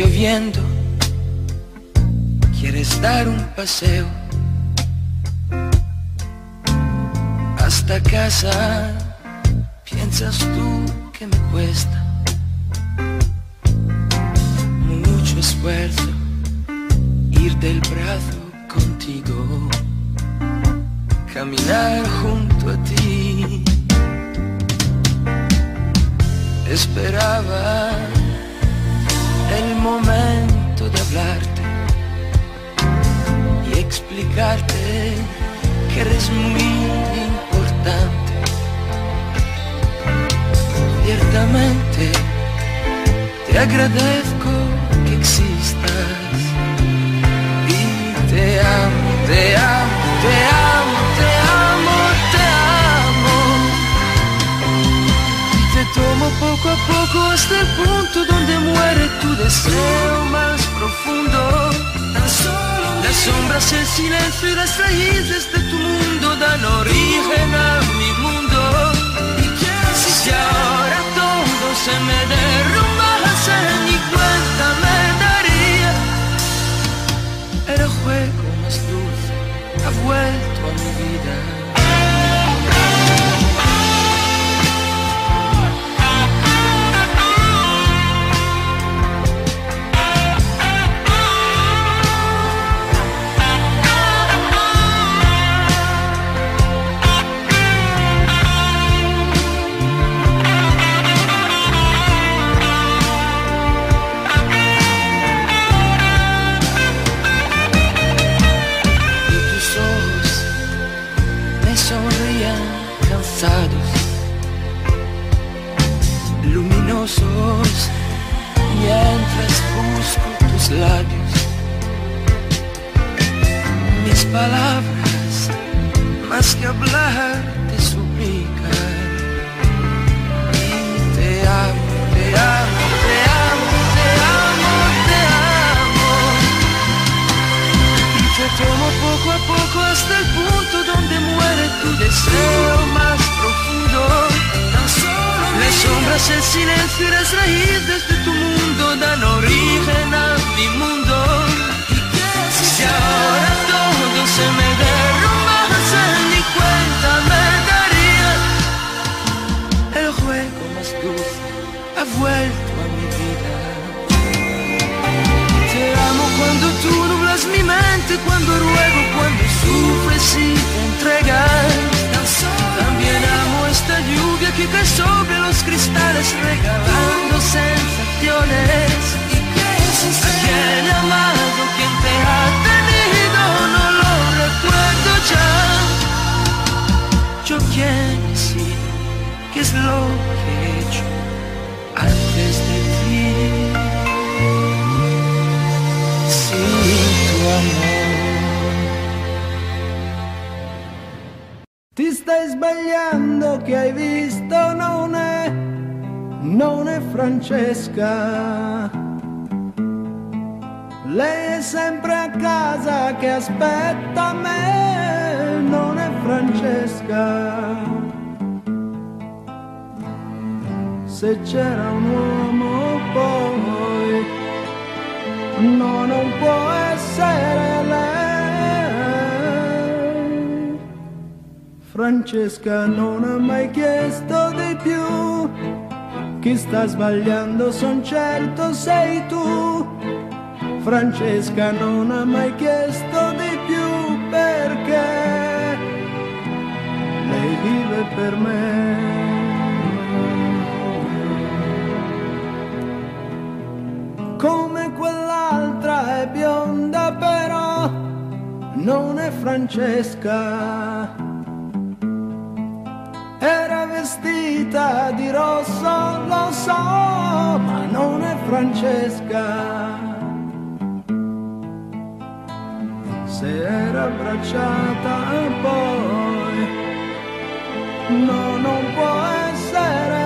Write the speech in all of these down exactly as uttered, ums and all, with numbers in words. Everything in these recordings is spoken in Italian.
lloviendo, quieres dar un paseo hasta casa, piensas tú que me cuesta mucho esfuerzo ir del brazo contigo, caminar junto a ti. Esperaba el momento de hablarte y explicarte que eres muy importante. Ciertamente te agradezco que existas y te amo, te amo, te amo, te amo, te amo. Y te tomo poco a poco hasta el punto donde muere tu deseo más profundo. Tan solo las sombras, el silencio y las raíces de tu mundo dan origen a mi mundo. Si ahora todo se me derrumbase, ni cuenta me daría. El juego más dulce ha vuelto a mi vida. Luminosos, mientras busco tus labios, mis palabras más que hablar te suplican. Y te amo, te amo, te amo, te amo, te amo. Y te tomo poco a poco hasta el punto donde muere tu deseo más profundo. Las sombras, el silencio y las raíces de tu mundo dan origen a mi mundo. Si ahora todo se me derrumbase, ni cuenta me daría. El juego más dulce ha vuelto a mi vida. Te amo cuando tú nublas mi mente, cuando ruego, cuando sufres y te entregas. También amo esta lluvia que cae sobre los cristales, regalando sensaciones. ¿A quién he amado? ¿Quién te ha tenido? No lo recuerdo ya. Yo quién he sido, qué es lo que he hecho antes de ti. Sin tu amor. Ti stai sbagliando, che hai visto non è, non è Francesca. Lei è sempre a casa che aspetta me, non è Francesca. Se c'era un uomo poi, no, non può essere lei. Francesca non ha mai chiesto di più, chi sta sbagliando son certo sei tu. Francesca non ha mai chiesto di più perché lei vive per me. Come quell'altra è bionda però non è Francesca. Era vestita di rosso, lo so, ma non è Francesca. Se era abbracciata poi, no, non può essere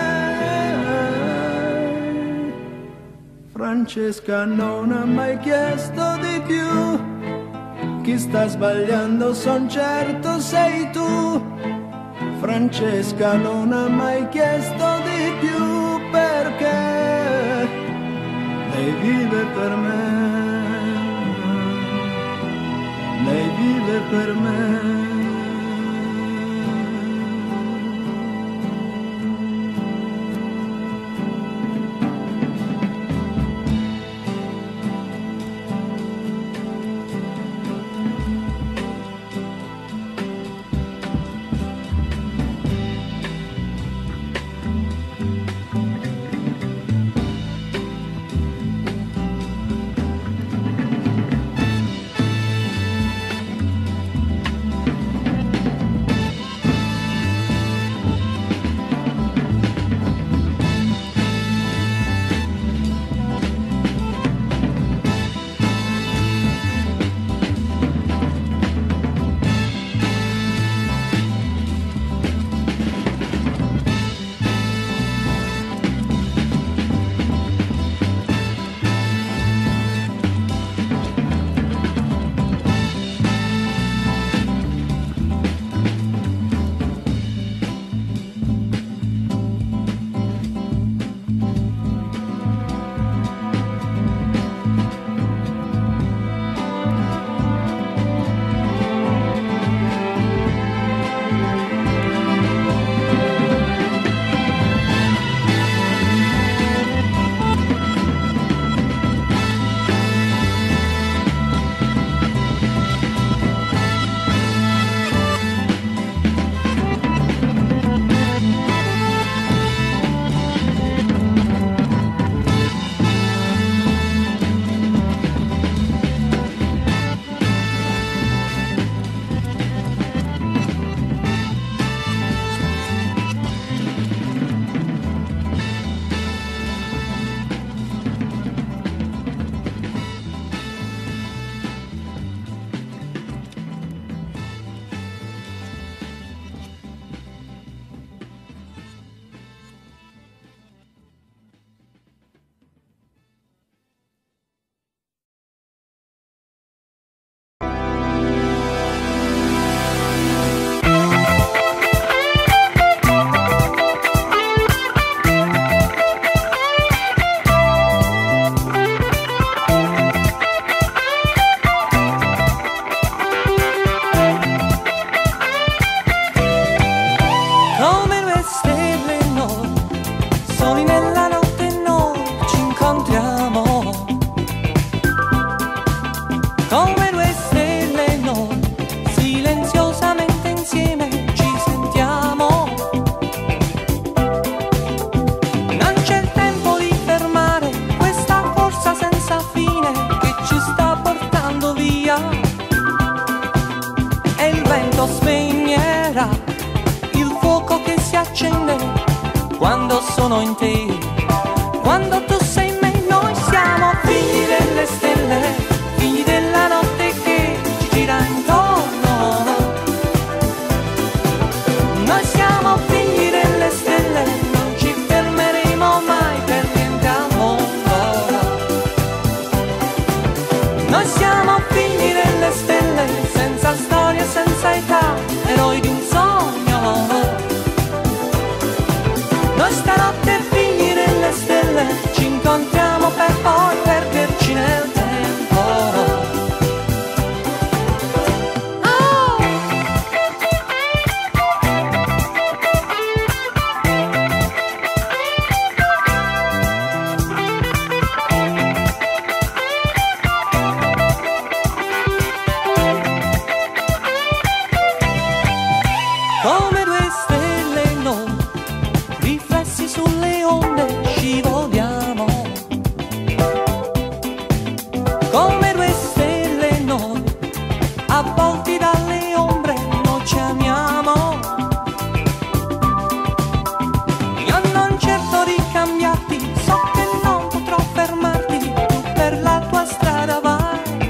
lei. Francesca non ha mai chiesto di più, chi sta sbagliando son certo sei tu. Francesca non ha mai chiesto di più perché lei vive per me, lei vive per me. Quando sono in te, quando tu sei in me, noi siamo figli delle stelle, figli della notte che ci gira intorno. Noi siamo figli delle stelle, non ci fermeremo mai per niente al mondo. Noi siamo figli delle stelle, senza storia, senza età, eroi di un sogno. Noi stanotte figli delle stelle ci incontriamo per poi perderci nel tempo. Oh! Come due stelle noi, riflessi sulle onde scivoliamo, come due stelle noi, avvolti dalle ombre noi ci amiamo. Io non cerco di cambiarti, so che non potrò fermarti, tu per la tua strada vai.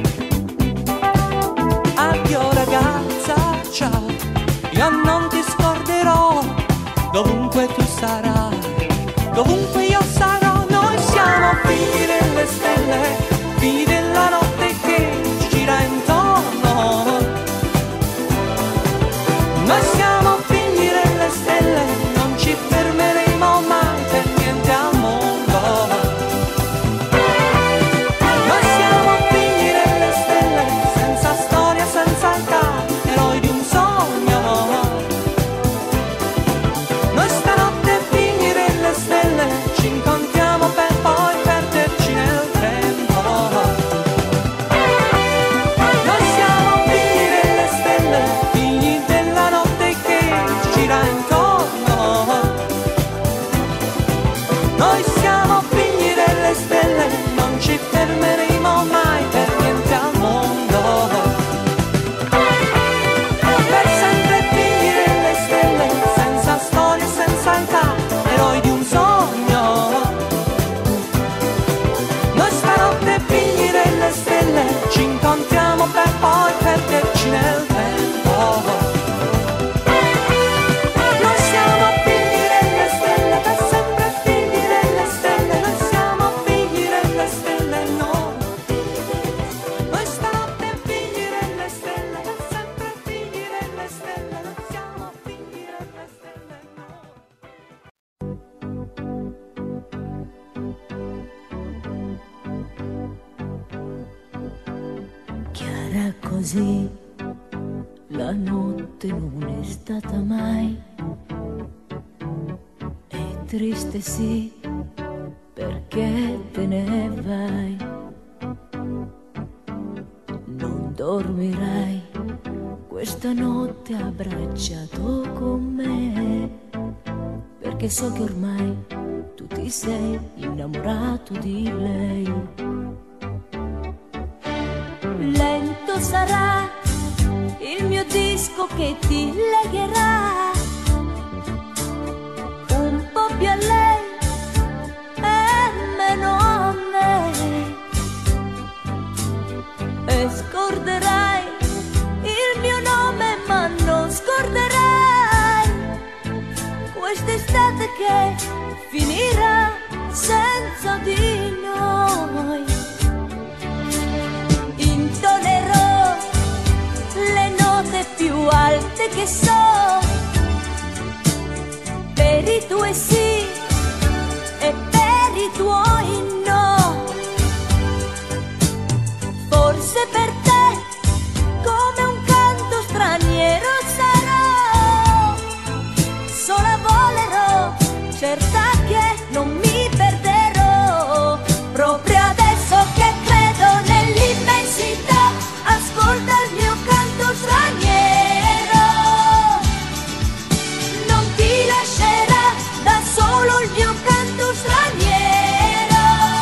Addio ragazza, ciao, io non ti scorderò, dovunque tu sarai, dovunque io sarò. Noi siamo figli delle stelle, figli della notte così, la notte non è stata mai. È triste sì, perché te ne vai. Non dormirai questa notte abbracciato con me, perché so che ormai tu ti sei innamorato di lei. Lento sarà il mio disco che ti legherà un po' più a lei e meno a me, e scorderai il mio nome ma non scorderai quest'estate che finirà senza di noi. Intonerò le note più alte che so, per i tuoi sì e per i tuoi no. Forse per te come un canto straniero sarò, sola volerò, certa che non mi perderò. Proprio adesso che credo nell'immensità, ascolta il mio canto straniero. Non ti lascerà da solo il mio canto straniero.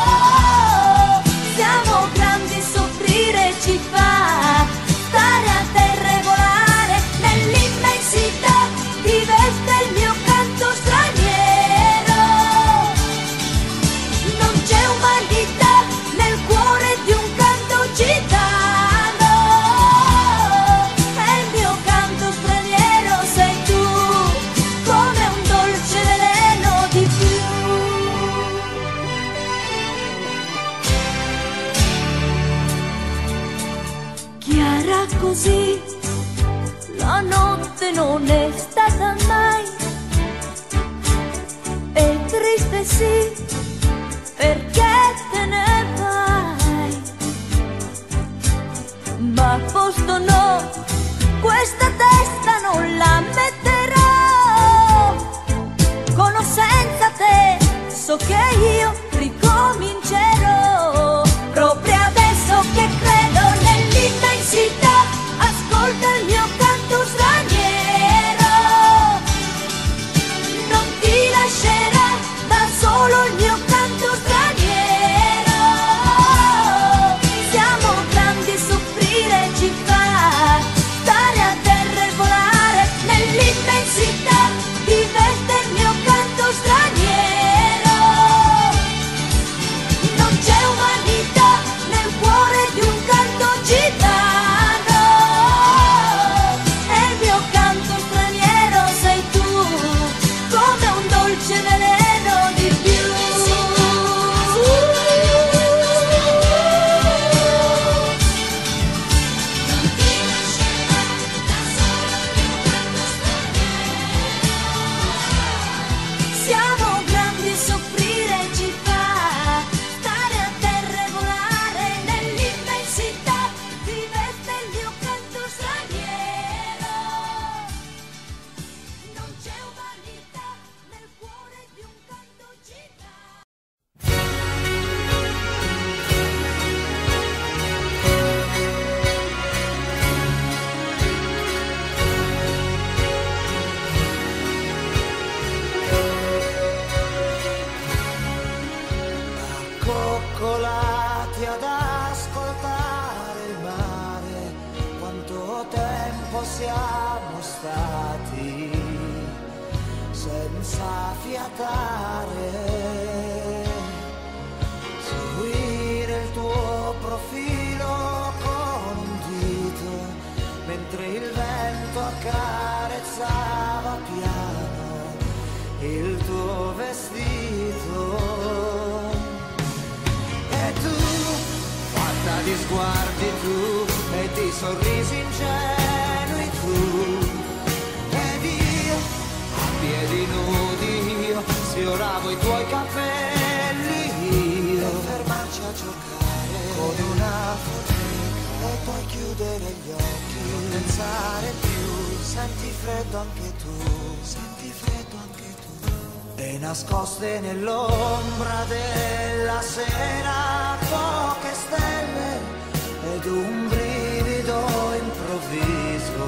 Siamo grandi, soffrire ci fa, stare a terra e volare nell'immensità, ti veste il mio canto straniero. Non c'è umanità nel cuore di un canto gitano, e il mio canto straniero sei tu, come un dolce veleno di più. Chiara così, la notte non è stata mai. È triste sì, perché te ne vai. Ma a posto no, questa testa non la metterò. Con o senza te, so che io ricomincerò. Proprio adesso che credo nell'immensità, ascolta il mio canto straniero. Non ti lascerà da solo il mio canto straniero. Siamo grandi, soffrire ci fa, stare a terra e volare nell'immensità, ti veste il mio canto straniero. Non c'è umanità nel cuore di un canto gitano, e il mio canto straniero sei tu, come un dolce veleno di più. Siamo grandi, soffrire ci fa, stare a terra e volare nell'immensità, ti veste il mio canto straniero. Non c'è umanità nel cuore di un canto gitano. Accoccolati ad ascoltare il mare, quanto tempo siamo stati senza fiatare, seguire il tuo profilo con un dito, mentre il vento accarezzava piano il tuo vestito. E tu, fatta di sguardi tu, e di sorrisi ingenui tu, ed io, a piedi nudi io, sfioravo i tuoi capelli io, per fermarci a giocare con una foteca e poi chiudere chiudere gli occhi, non pensare più, senti freddo anche tu, senti freddo anche tu. E nascoste nell'ombra della sera poche stelle ed un brivido improvviso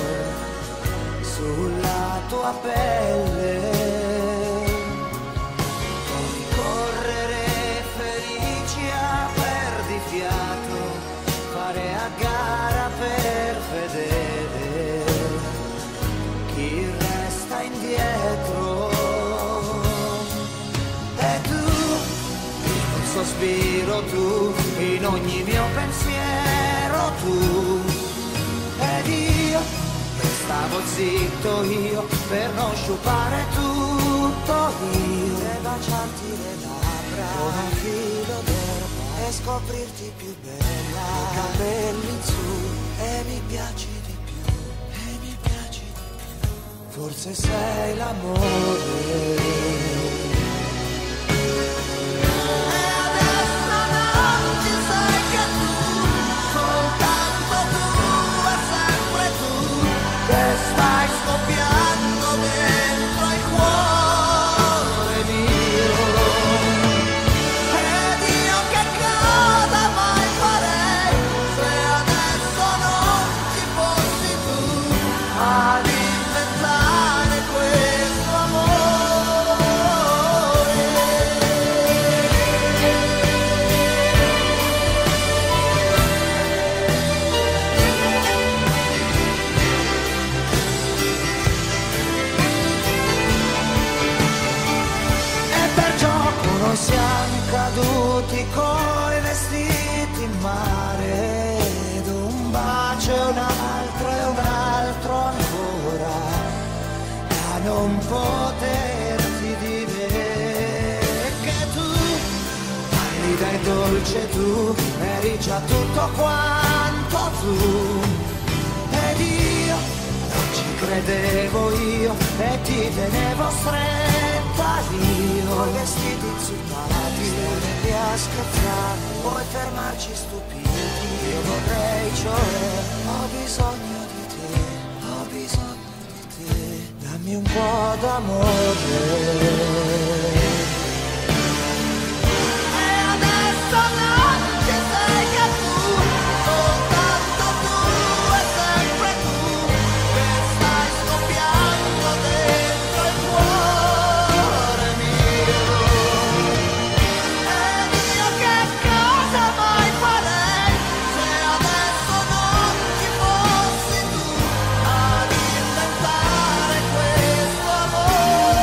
sulla tua pelle. Puoi correre felici a perdifiato, fare a gara per vedere chi resta indietro. E tu, in un sospiro tu, in ogni mio pensiero tu, ed io stavo zitto io per non sciupare tutto io e baciarti le labbra come un filo d'erba e scoprirti più bella, capelli in su e mi piaci di più, e mi piaci di più, forse sei l'amore. Stai scoppiando dentro il cuore mio, ed io che cosa mai farei se adesso non ci fossi tu ad inventare questo amore. Siamo caduti coi vestiti in mare ed un bacio e un altro e un altro ancora da non poterti dire che tu pallida e dolce tu eri già tutto quanto tu ed io non ci credevo io e ti tenevo stretta io, vestiti insultati, stelle a scherzare, puoi fermarci stupiti, io vorrei, cioè, ho bisogno di te, ho bisogno di te, dammi un po' d'amore. E adesso non ci sei che tu, soltanto tu e sempre tu, che stai scoppiando dentro il cuore mio. Ed io che cosa mai farei se adesso non ci fossi tu ad inventare questo amore.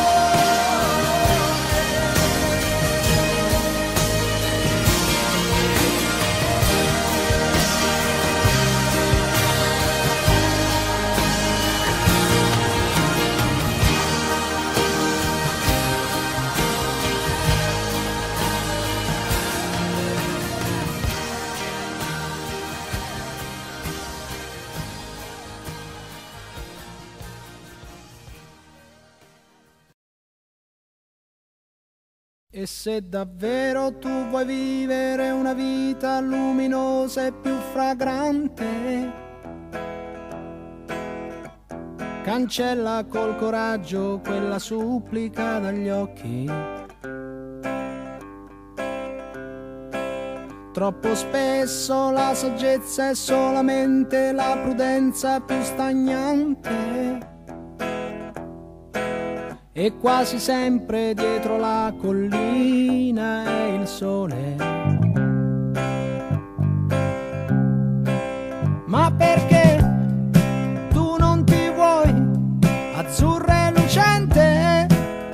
E se davvero tu vuoi vivere una vita luminosa e più fragrante, cancella col coraggio quella supplica dagli occhi. Troppo spesso la saggezza è solamente la prudenza più stagnante. E quasi sempre dietro la collina è il sole. Ma perché tu non ti vuoi azzurra e lucente?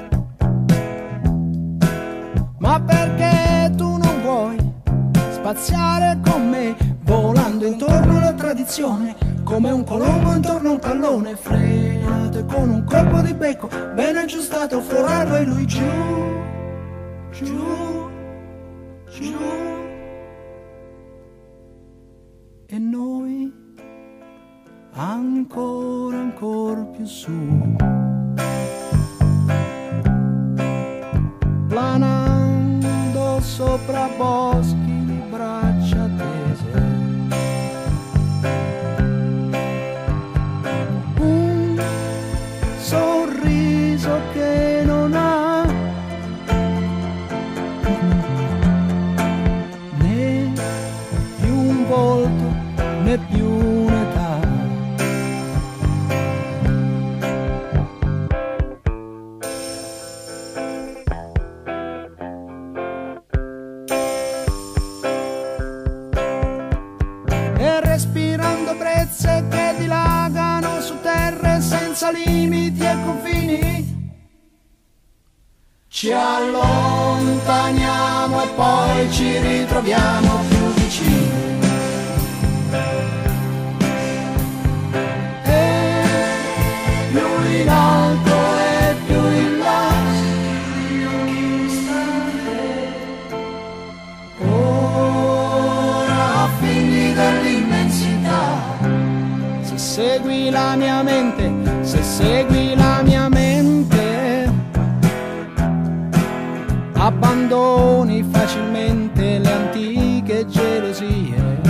Ma perché tu non vuoi spaziare con me, volando intorno alla tradizione, come un colombo intorno a un pallone, frenato e con un colpo di becco ben aggiustato, forarlo e lui giù, giù, giù, e noi ancora, ancora più su, planando sopra boschi di braccia tese. né più un'età. E respirando brezze che dilagano su terre senza limiti e confini, ci allontaniamo e poi ci ritroviamo più vicini. E più in alto e più in basso, ora figli dell'immensità. Se segui la mia mente, se segui la mia mente, abbandoni facilmente le antiche gelosie,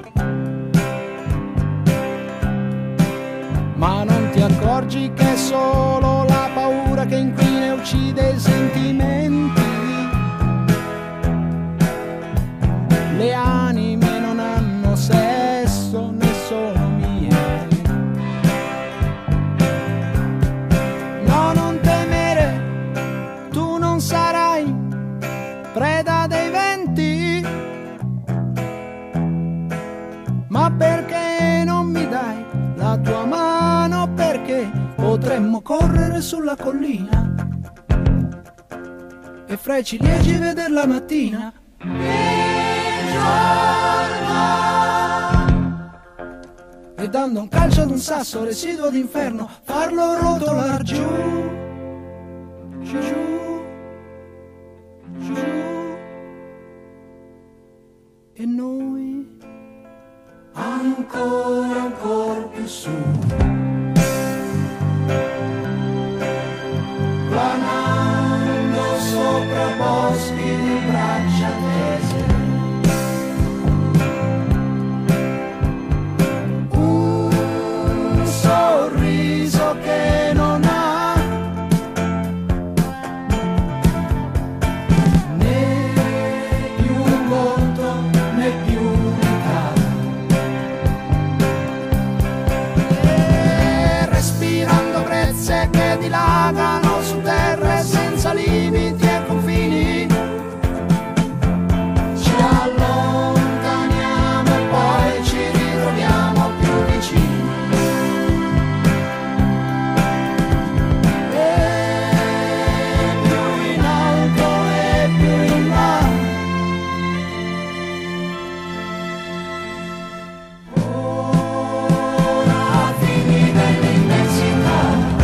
ma non ti accorgi che è solo la paura che inquina e uccide i sentimenti. Le anime non hanno sesso né sono mie. No, non temere, tu non sarai preda dei venti, ma perché non mi dai la tua mano? Perché potremmo correre sulla collina e fra i ciliegi veder la mattina il giorno, e dando un calcio ad un sasso residuo d'inferno farlo rotolar giù, giù, giù, e noi ancora, ancora più su, planando sopra boschi di braccia tese. Un sorriso che non ha né più un volto né più un'età. E respirando brezze che dilagano su terre senza limiti e confini, ci allontaniamo e poi ci ritroviamo più vicini. E più in alto e più in basso, ora figli dell'immensità.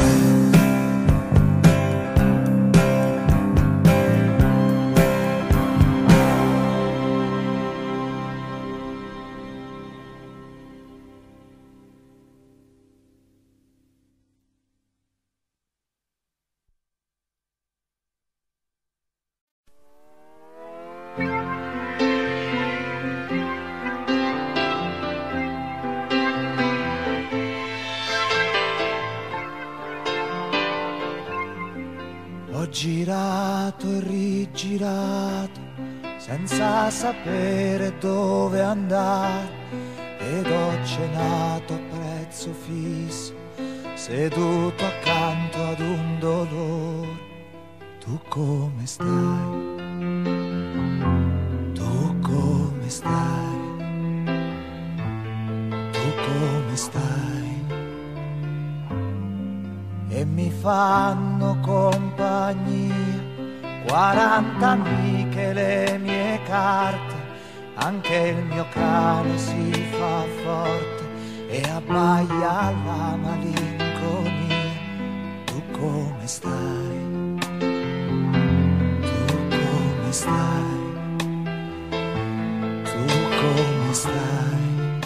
Ho girato e rigirato senza sapere dove andare, ed ho cenato a prezzo fisso seduto accanto ad un dolore. Tu come stai? Tu come stai? Tu come stai? E mi fanno compagnia quaranta amiche, le mie carte, anche il mio cane si fa forte e abbaia la malinconia. Tu come stai? Tu come stai? Tu come stai?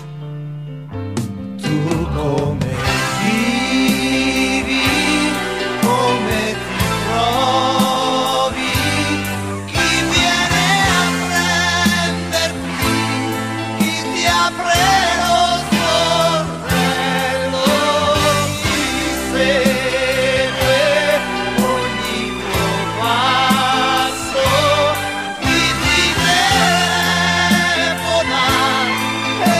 Tu come vivi? Come ti trovi? Chi viene a prenderti? Chi ti apre lo sportello? Chi segue ogni tuo passo? Chi ti telefona e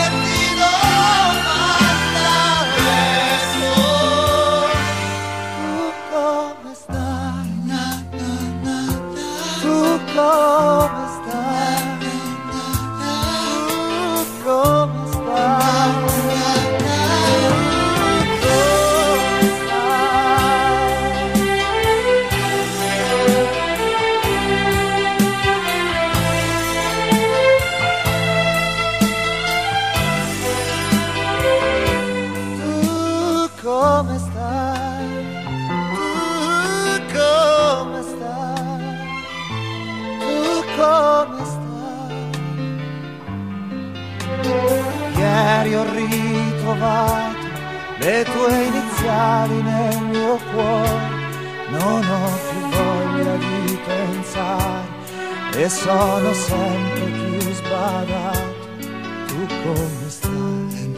magari ho ritrovato le tue iniziali nel mio cuore. Non ho più voglia di pensare e sono sempre più sbadato. Tu come stai?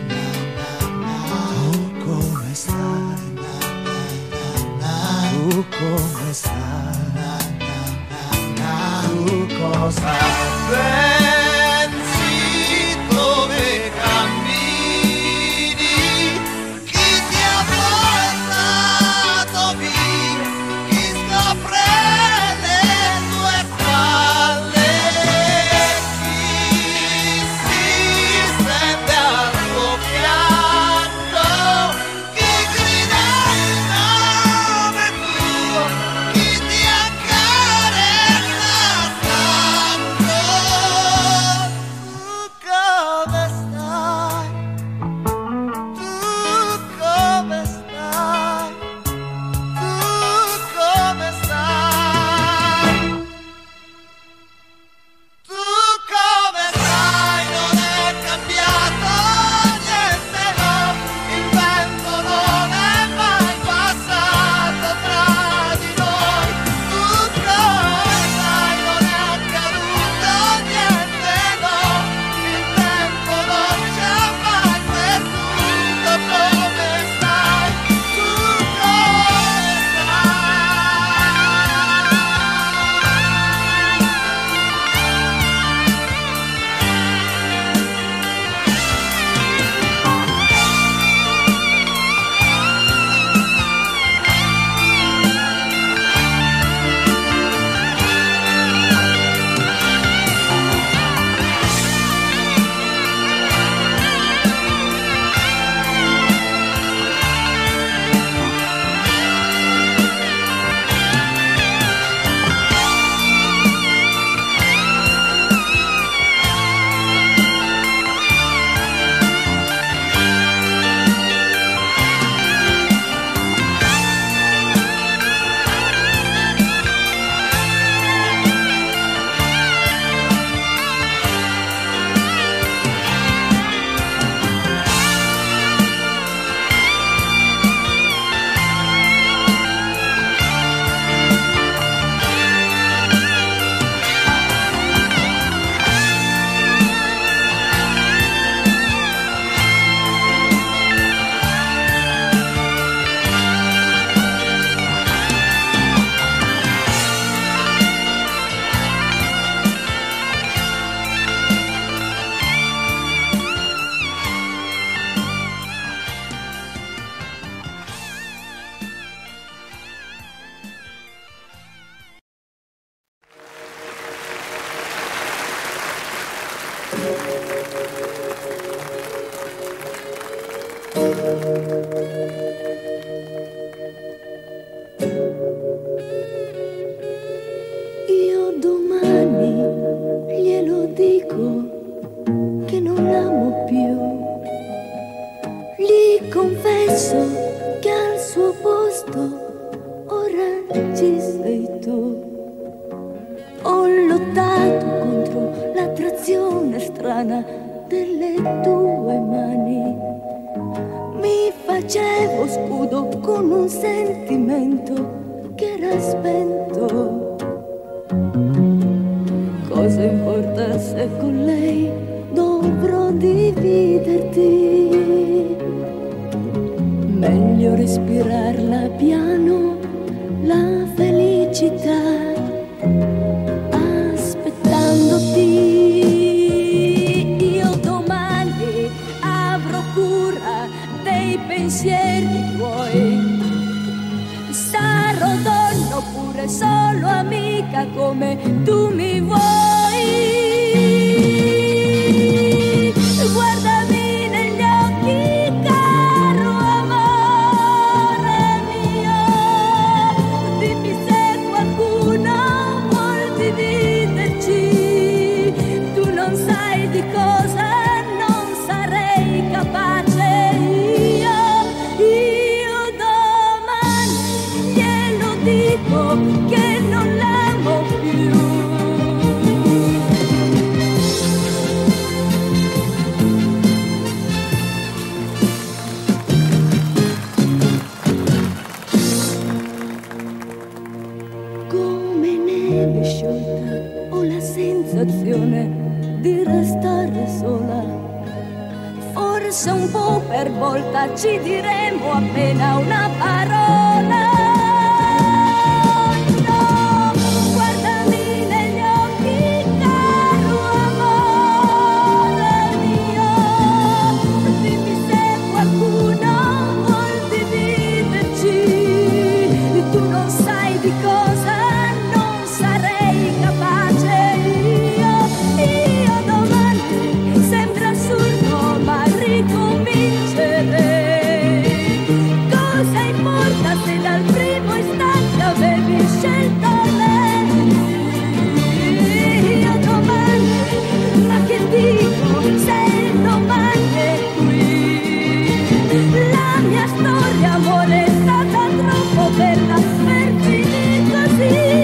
Tu come stai? Tu come stai? Tu cosa pensi? Dove cammini? Chi ti ha portato via? Chi scopre le tue falle? Chi si stende al tuo fianco? Chi grida il nome tuo? Chi ti accarezza tanto? Tu come stai? Tu come stai? Tu come stai? Tu come stai? Non è cambiato niente, no, il vento non è mai passato tra di noi. Tu come stai? Non è accaduto niente, no, il tempo non ci ha mai perduto. Come stai? Tu come stai? Io domani glielo dico che non l'amo più. Gli confesso che al suo posto ora ci sei tu. Ho lottato contro l'attrazione strana delle tue mani. Mi facevo scudo con un sentimento che era spento. Cosa importa se con lei dovrò dividerti? Meglio respirarla piano, la felicità, aspettandoti. Io domani avrò cura dei pensieri tuoi. Sarò donna oppure solo amica come tu mi vuoi. Guardami negli occhi, caro amore mio. Dimmi se qualcuno vuol dividerci. Tu non sai di cosa non sarei capace io. Io domani glielo dico che non l'amo più. stare sola. Forse un po' per volta ci diremo appena una parola. No, guardami negli occhi, caro amore mio, dimmi se qualcuno vuol dividerci. Tu non sai di cosa non sarei capace io. Io domani, sembra assurdo ma ricomincerei. Cosa importa se dal primo istante avevi scelto me? Io domani, ma che dico se il domani è qui? La mia storia amore è stata troppo bella per finire così.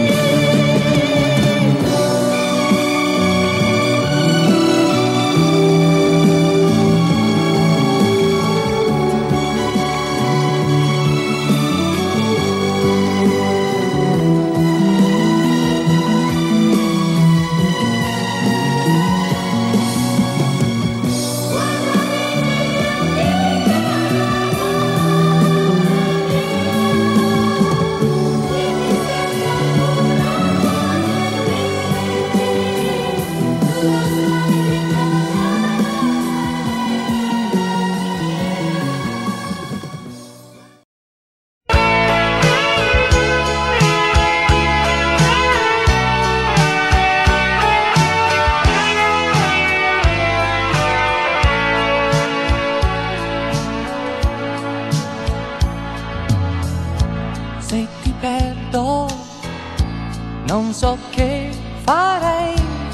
Se ti perdo, non so che farei.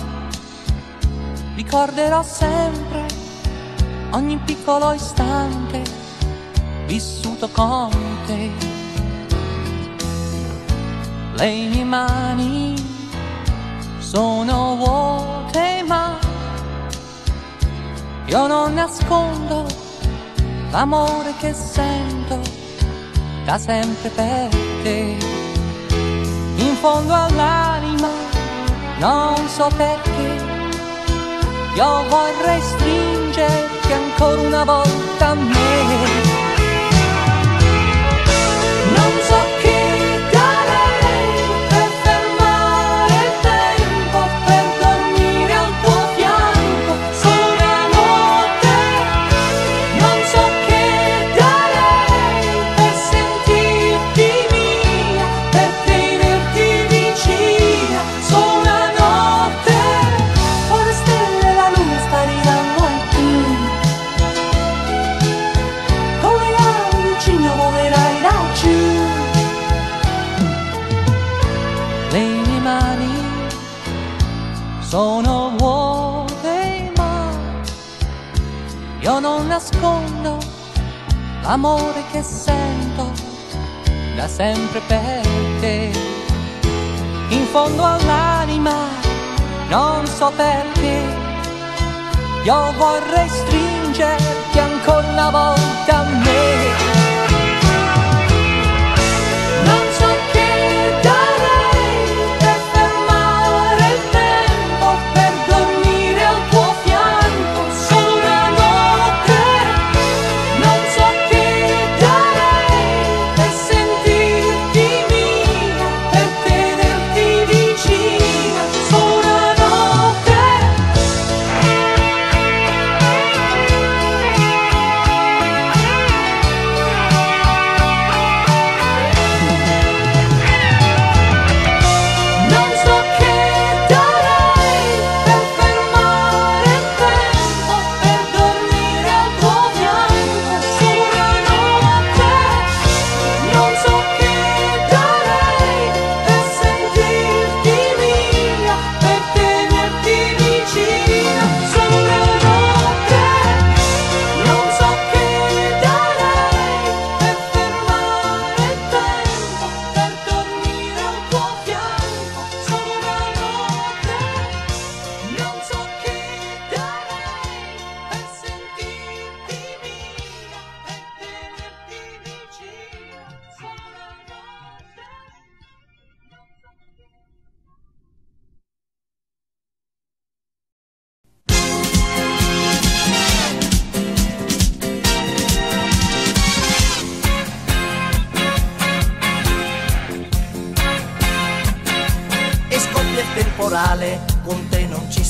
Ricorderò sempre ogni piccolo istante vissuto con te. Le mie mani sono vuote, ma io non nascondo l'amore che sento da sempre per te. In fondo all'anima, non so perché, io vorrei stringerti ancora una volta a me. Non so che darei per fermare il tempo, per dormire al tuo fianco solo una notte. Non so che darei per sentirti mia, per tenerti vicina solo una notte. Poi le stelle e la luna spariranno qui, con le ali del cigno volerai laggiù. Le mie mani sono vuote, ma io non nascondo l'amore che sento da sempre per te. In fondo all'anima, non so perché, io vorrei stringerti ancora una volta a me. Non so che darei per fermare il tempo, per dormire al tuo fianco solo una notte. Non so che darei per sentirti mia, per tenerti vicina solo una notte.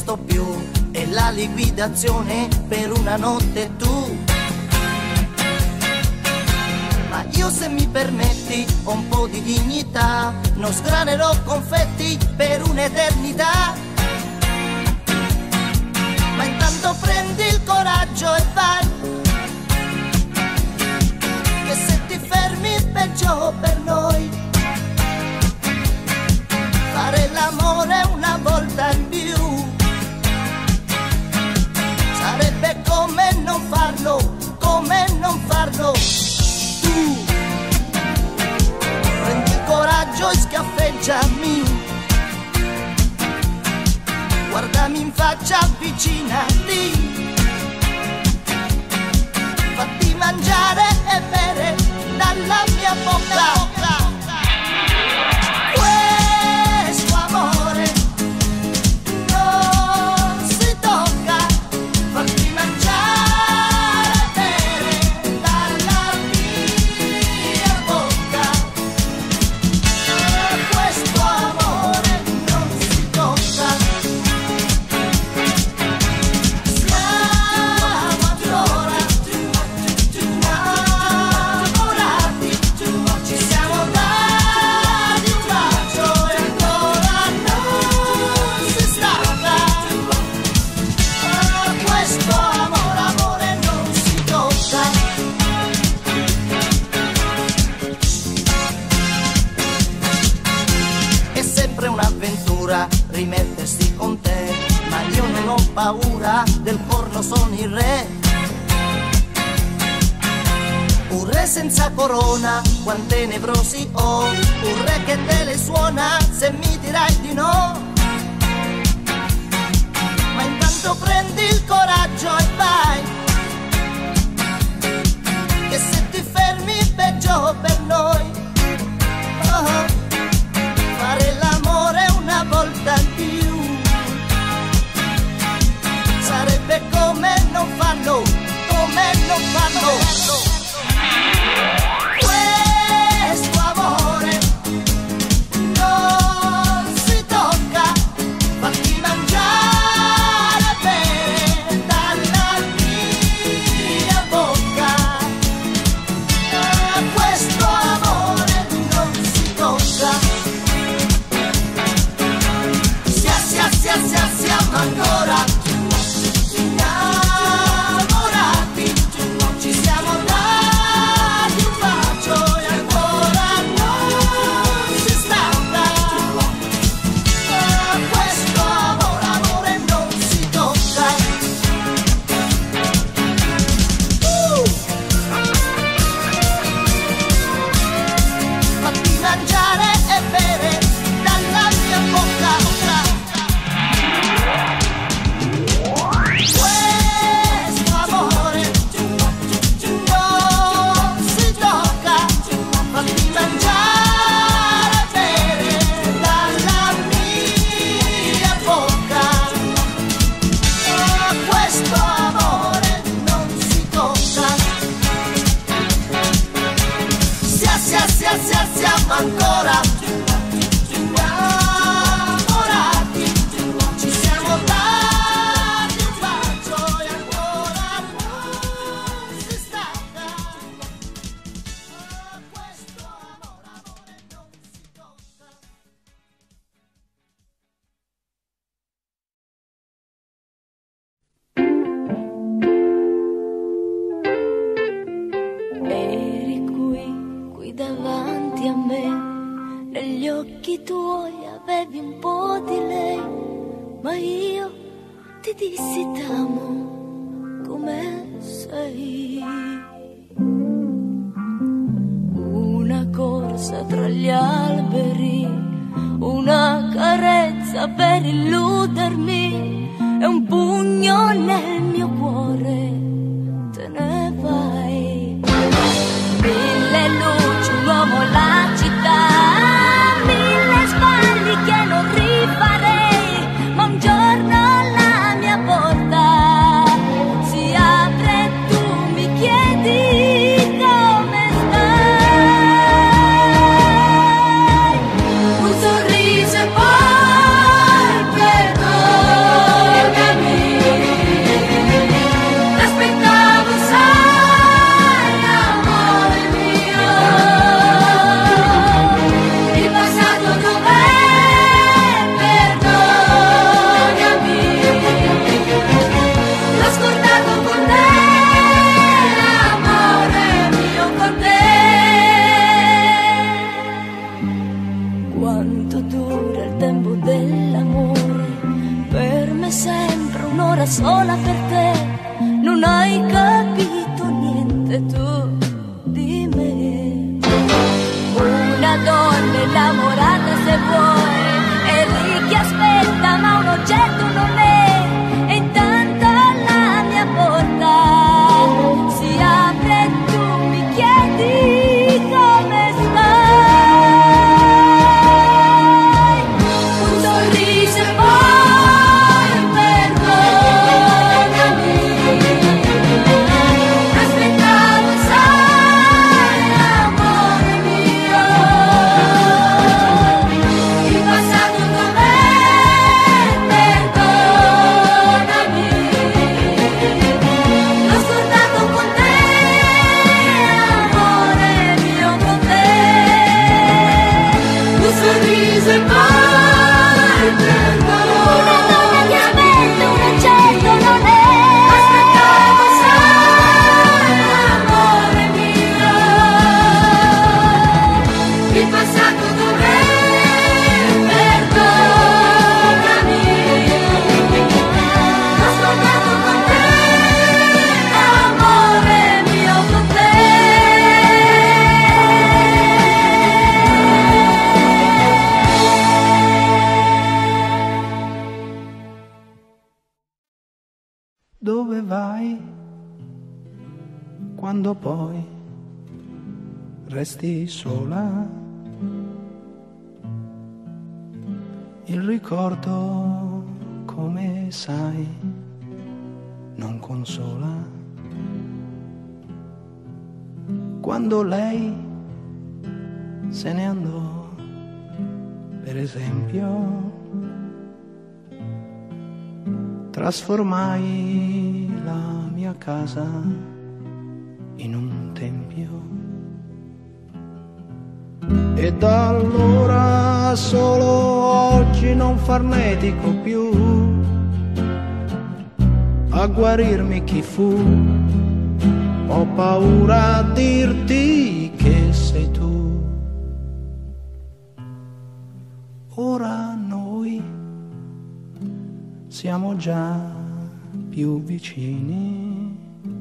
sto più, e la liquidazione per una notte tu. Ma io, se mi permetti, ho un po' di dignità, non sgranerò confetti per un'eternità. Ma intanto prendi il coraggio e vai, che se ti fermi peggio per noi. Fare l'amore una volta in più sarebbe come non farlo, come non farlo. Tu prendi il coraggio e schiaffeggiami, guardami in faccia, avvicinati, fatti mangiare e bere dalla mia bocca. Questo amore non si tocca, fatti mangiare e bere dalla mia bocca. Questo amore non si tocca. Siamo ancora innamorati, ci siamo dati un bacio e ancora non si stacca. Questo amore, amore non si tocca. È sempre un'avventura rimettersi con te, ma io non ho paura del corno, sono il re. Un re senza corona, quante nevrosi ho, un re che te le suona se mi dirai di no. Ma intanto prendi il coraggio e vai, che se ti fermi peggio per noi. Oh, fare l'amore una volta in più sarebbe come non farlo, come non farlo. Questo amore non si tocca, fatti mangiare e bere dalla mia bocca. Questo amore non si tocca. Sia, sia, sia, sia, siamo ancora innamorati, ci siamo dati un bacio e ancora non si stacca. Questo amore, amore non si tocca. Uh! Fatti mangiare e bere dalla mia bocca. Questo amore non si tocca, fatti mangiare e bere dalla mia bocca. Questo amore non si tocca. Sia, sia, sia, sia, siamo ancora innamorati, ci siamo dati un bacio e ancora non si stacca. Questo amore, amore non si tocca. Eri qui, qui davanti a me, negli occhi tuoi avevi un po' di lei, ma io ti dissi t'amo come sei. Una corsa tra gli alberi, una carezza per illudermi, e un pugno nel mio cuore, te ne vai. Mille luci, un uomo, la città, mille sbagli che non rifarei, ma un giorno la mia porta si apre e tu mi chiedi come stai. Un sorriso e poi perdono. per te, non hai capito niente tu di me. Una donna innamorata se vuoi, è lì che aspetta ma un oggetto non è, e intanto la mia porta si apre e tu mi chiedi come stai. Un sorriso e poi perdonami, aspettavo sai amore mio, il passato com'è, perdonami, l'ho scordato con te, amore mio, con te. Un sorriso e poi perdonami, una donna che aspetta un oggetto non è, aspettavo sai amore mio, il passato dov'è, perdonami, l'ho scordato con te, amore mio, con te. Dove vai quando poi resti sola? Il ricordo, come sai, non consola. Quando lei se ne andò, per esempio, trasformai la mia casa in un tempio. E da allora solo oggi non farnetico più a guarirmi chi fu. Ho paura a dirti che sei tu. Ora noi siamo già più vicini.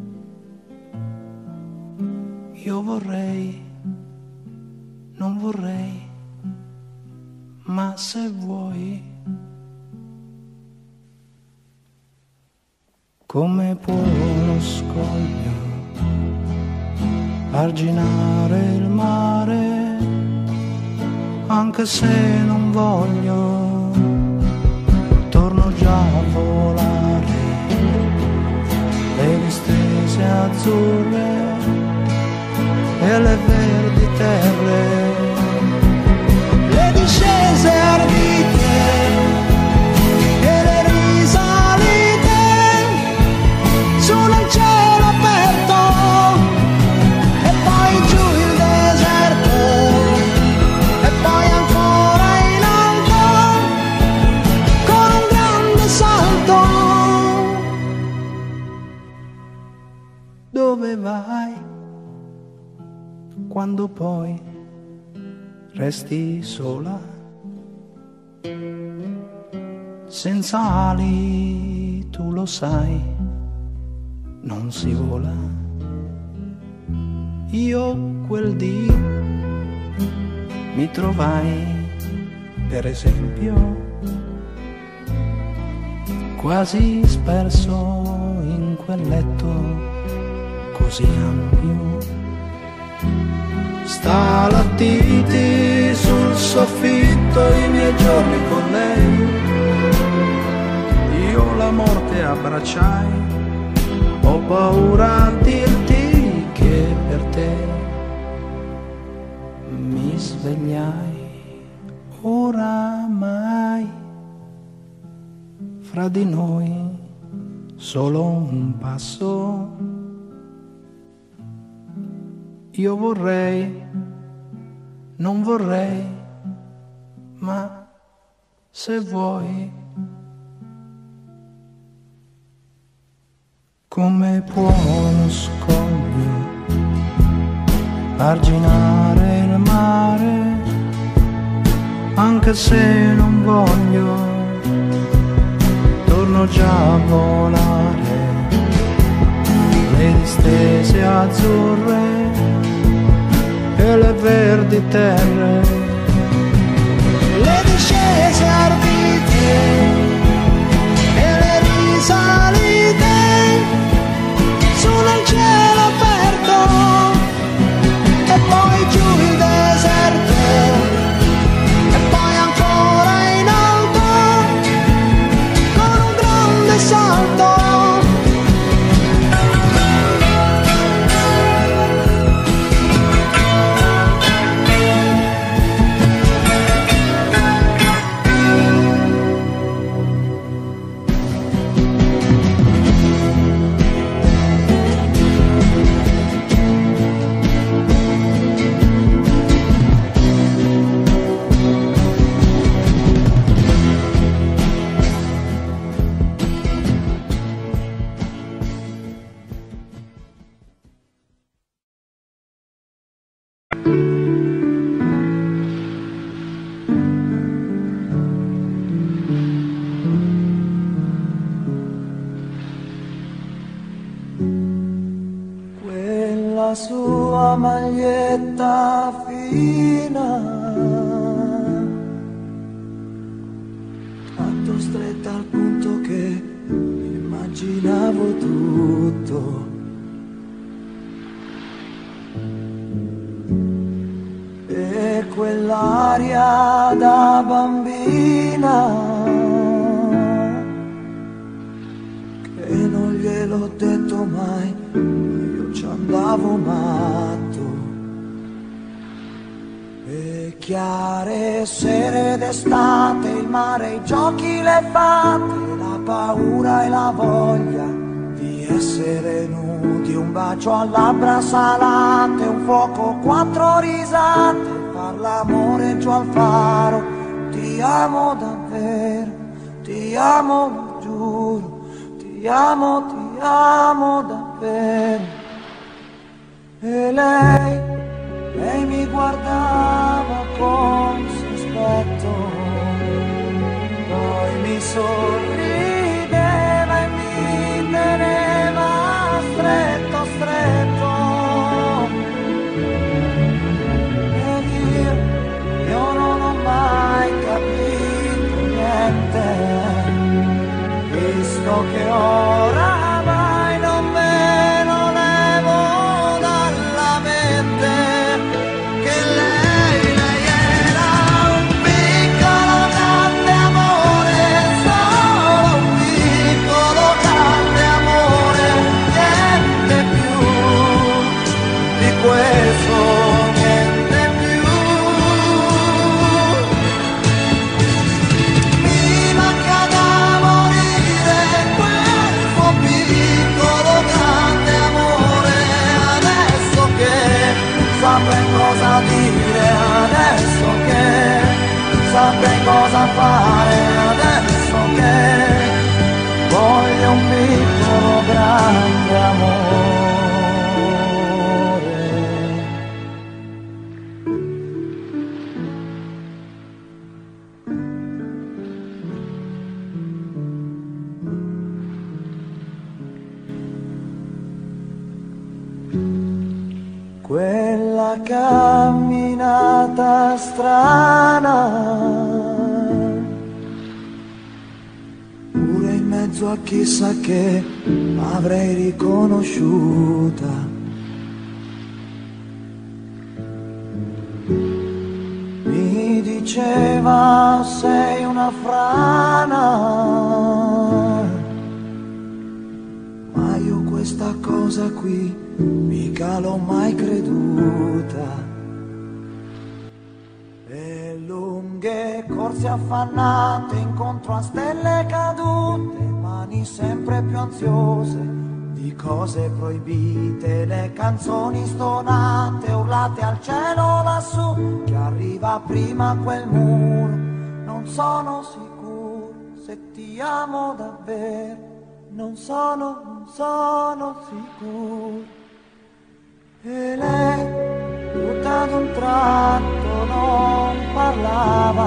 Io vorrei, non vorrei, ma se vuoi, come può lo scoglio arginare il mare, anche se non voglio, torno già a volare, le distese azzurre e le verdi terre, le discese ardite e le risalite su un cielo aperto, e poi giù il deserto, e poi ancora in alto con un grande salto. Dove vai quando poi resti sola? Senza ali, tu lo sai, non si vola. Io quel dì mi trovai, per esempio, quasi sperso in quel letto così ampio. Stalattiti sul soffitto, i miei giorni con lei, io la morte abbracciai, ho paura a dirti che per te mi svegliai. Oramai fra di noi solo un passo. Io vorrei, non vorrei, ma se vuoi, come può lo scoglio arginare il mare, anche se non voglio, torno già a volare, di terra, le discese ardite e le risalite su nel cielo aperto e poi giù il deserto e poi ancora in alto con un grande salto. Quella sua maglietta fina, tanto stretta al punto che immaginavo tutto. E quell'aria da bambina che non gliel'ho detto mai, io ci andavo matto. E chiare sere d'estate, il mare, i giochi, le fate, la paura e la voglia di essere nudi, un bacio a labbra salate, un fuoco, quattro risate, far l'amore giù al faro. Ti amo davvero, ti amo, lo giuro, ti amo, ti amo davvero. E lei, lei mi guardava con sospetto, poi mi sorrideva e mi teneva stretto, stretto. Ed io, io non ho mai capito niente, visto che oramai non me lo levo dalla mente, che lei, lei era un piccolo grande amore, solo un piccolo grande amore, niente più di questo, niente più. Mi manca da morire quel suo piccolo grande amore, adesso che saprei cosa dire, adesso che saprei cosa fare, adesso che voglio un piccolo grande amore. Quella camminata strana, pure in mezzo a chissà che l'avrei riconosciuta. Mi diceva sei una frana, ma io questa cosa qui mica l'ho mai creduta. E lunghe corse affannate incontro a stelle cadute, mani sempre più ansiose di cose proibite, le canzoni stonate urlate al cielo lassù, che arriva prima quel muro. Non sono sicuro se ti amo davvero, non sono, non sono sicuro. E lei, tutta ad un tratto, non parlava,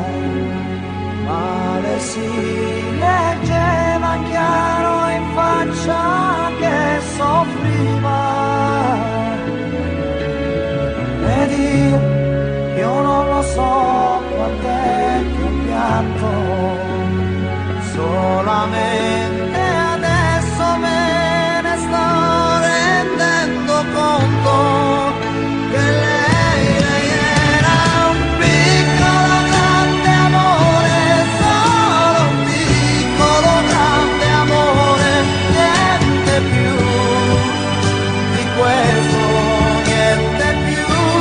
ma le si leggeva chiaro in faccia che soffriva. Ed io, so quant'è che ho pianto, solamente adesso me ne sto rendendo conto che lei, lei era un piccolo grande amore, solo un piccolo grande amore, niente più di questo, niente più.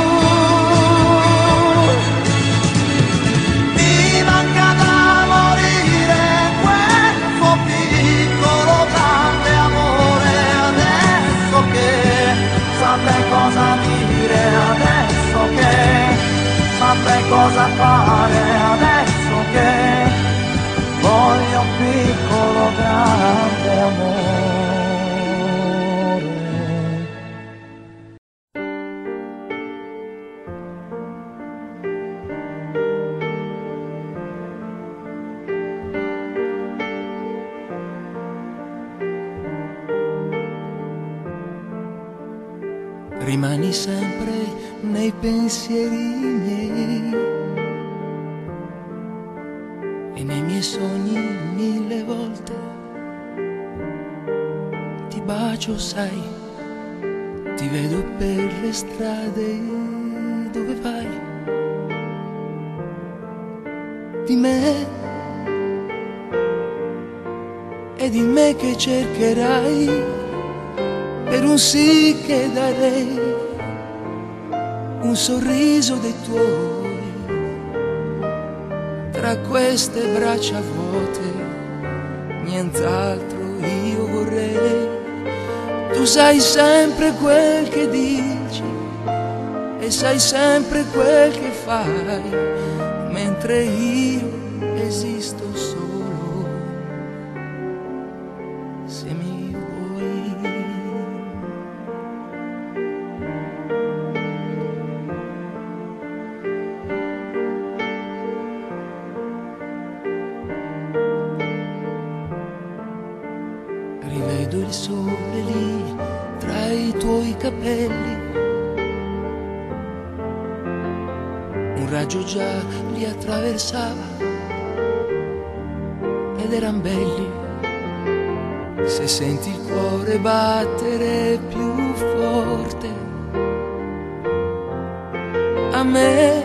Mi manca da morire quel suo piccolo grande amore, adesso che saprei cosa dire, adesso che saprei cosa fare, adesso che voglio un piccolo grande amore. Rimani sempre nei pensieri miei e nei miei sogni mille volte. Ti bacio, sai, ti vedo per le strade dove vai. Di me e di me che cercherai, per un sì che darei, un sorriso dei tuoi, tra queste braccia vuote, nient'altro io vorrei. Tu sai sempre quel che dici e sai sempre quel che fai, mentre io esisto solo se mi vuoi. Rivedo il sole lì tra i tuoi capelli, un raggio già li attraversava ed eran belli. Se senti il cuore battere più forte, a me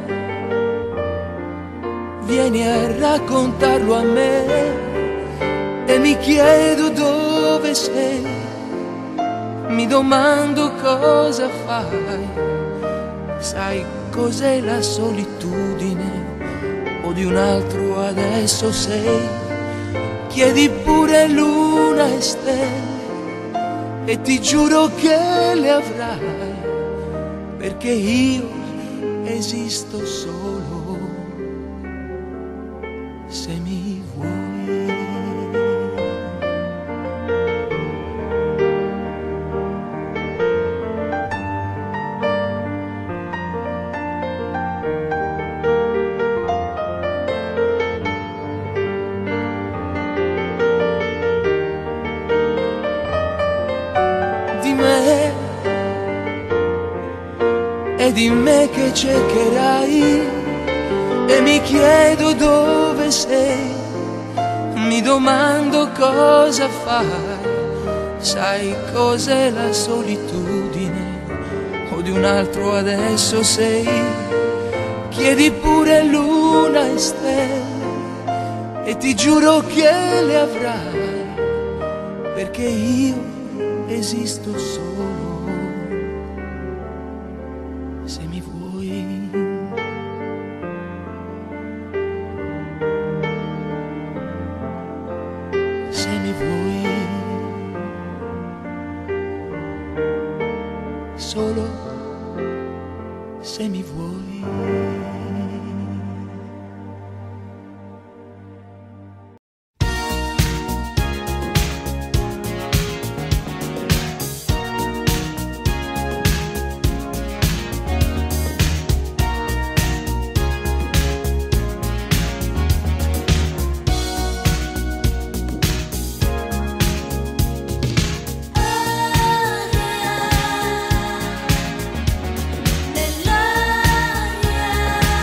vieni a raccontarlo a me. E mi chiedo dove sei, mi domando cosa fai. Sai cos'è la solitudine, o di un altro adesso sei. Chiedi pure luna e stelle, e ti giuro che le avrai, perché io esisto solo se mi vuoi. E di me che cercherai, e mi chiedo dove sei, mi domando cosa fai. Sai cos'è la solitudine, o di un altro adesso sei. Chiedi pure luna e stelle, e ti giuro che le avrai, perché io esisto solo se mi vuoi. Se mi vuoi, solo se mi vuoi. Nell'aria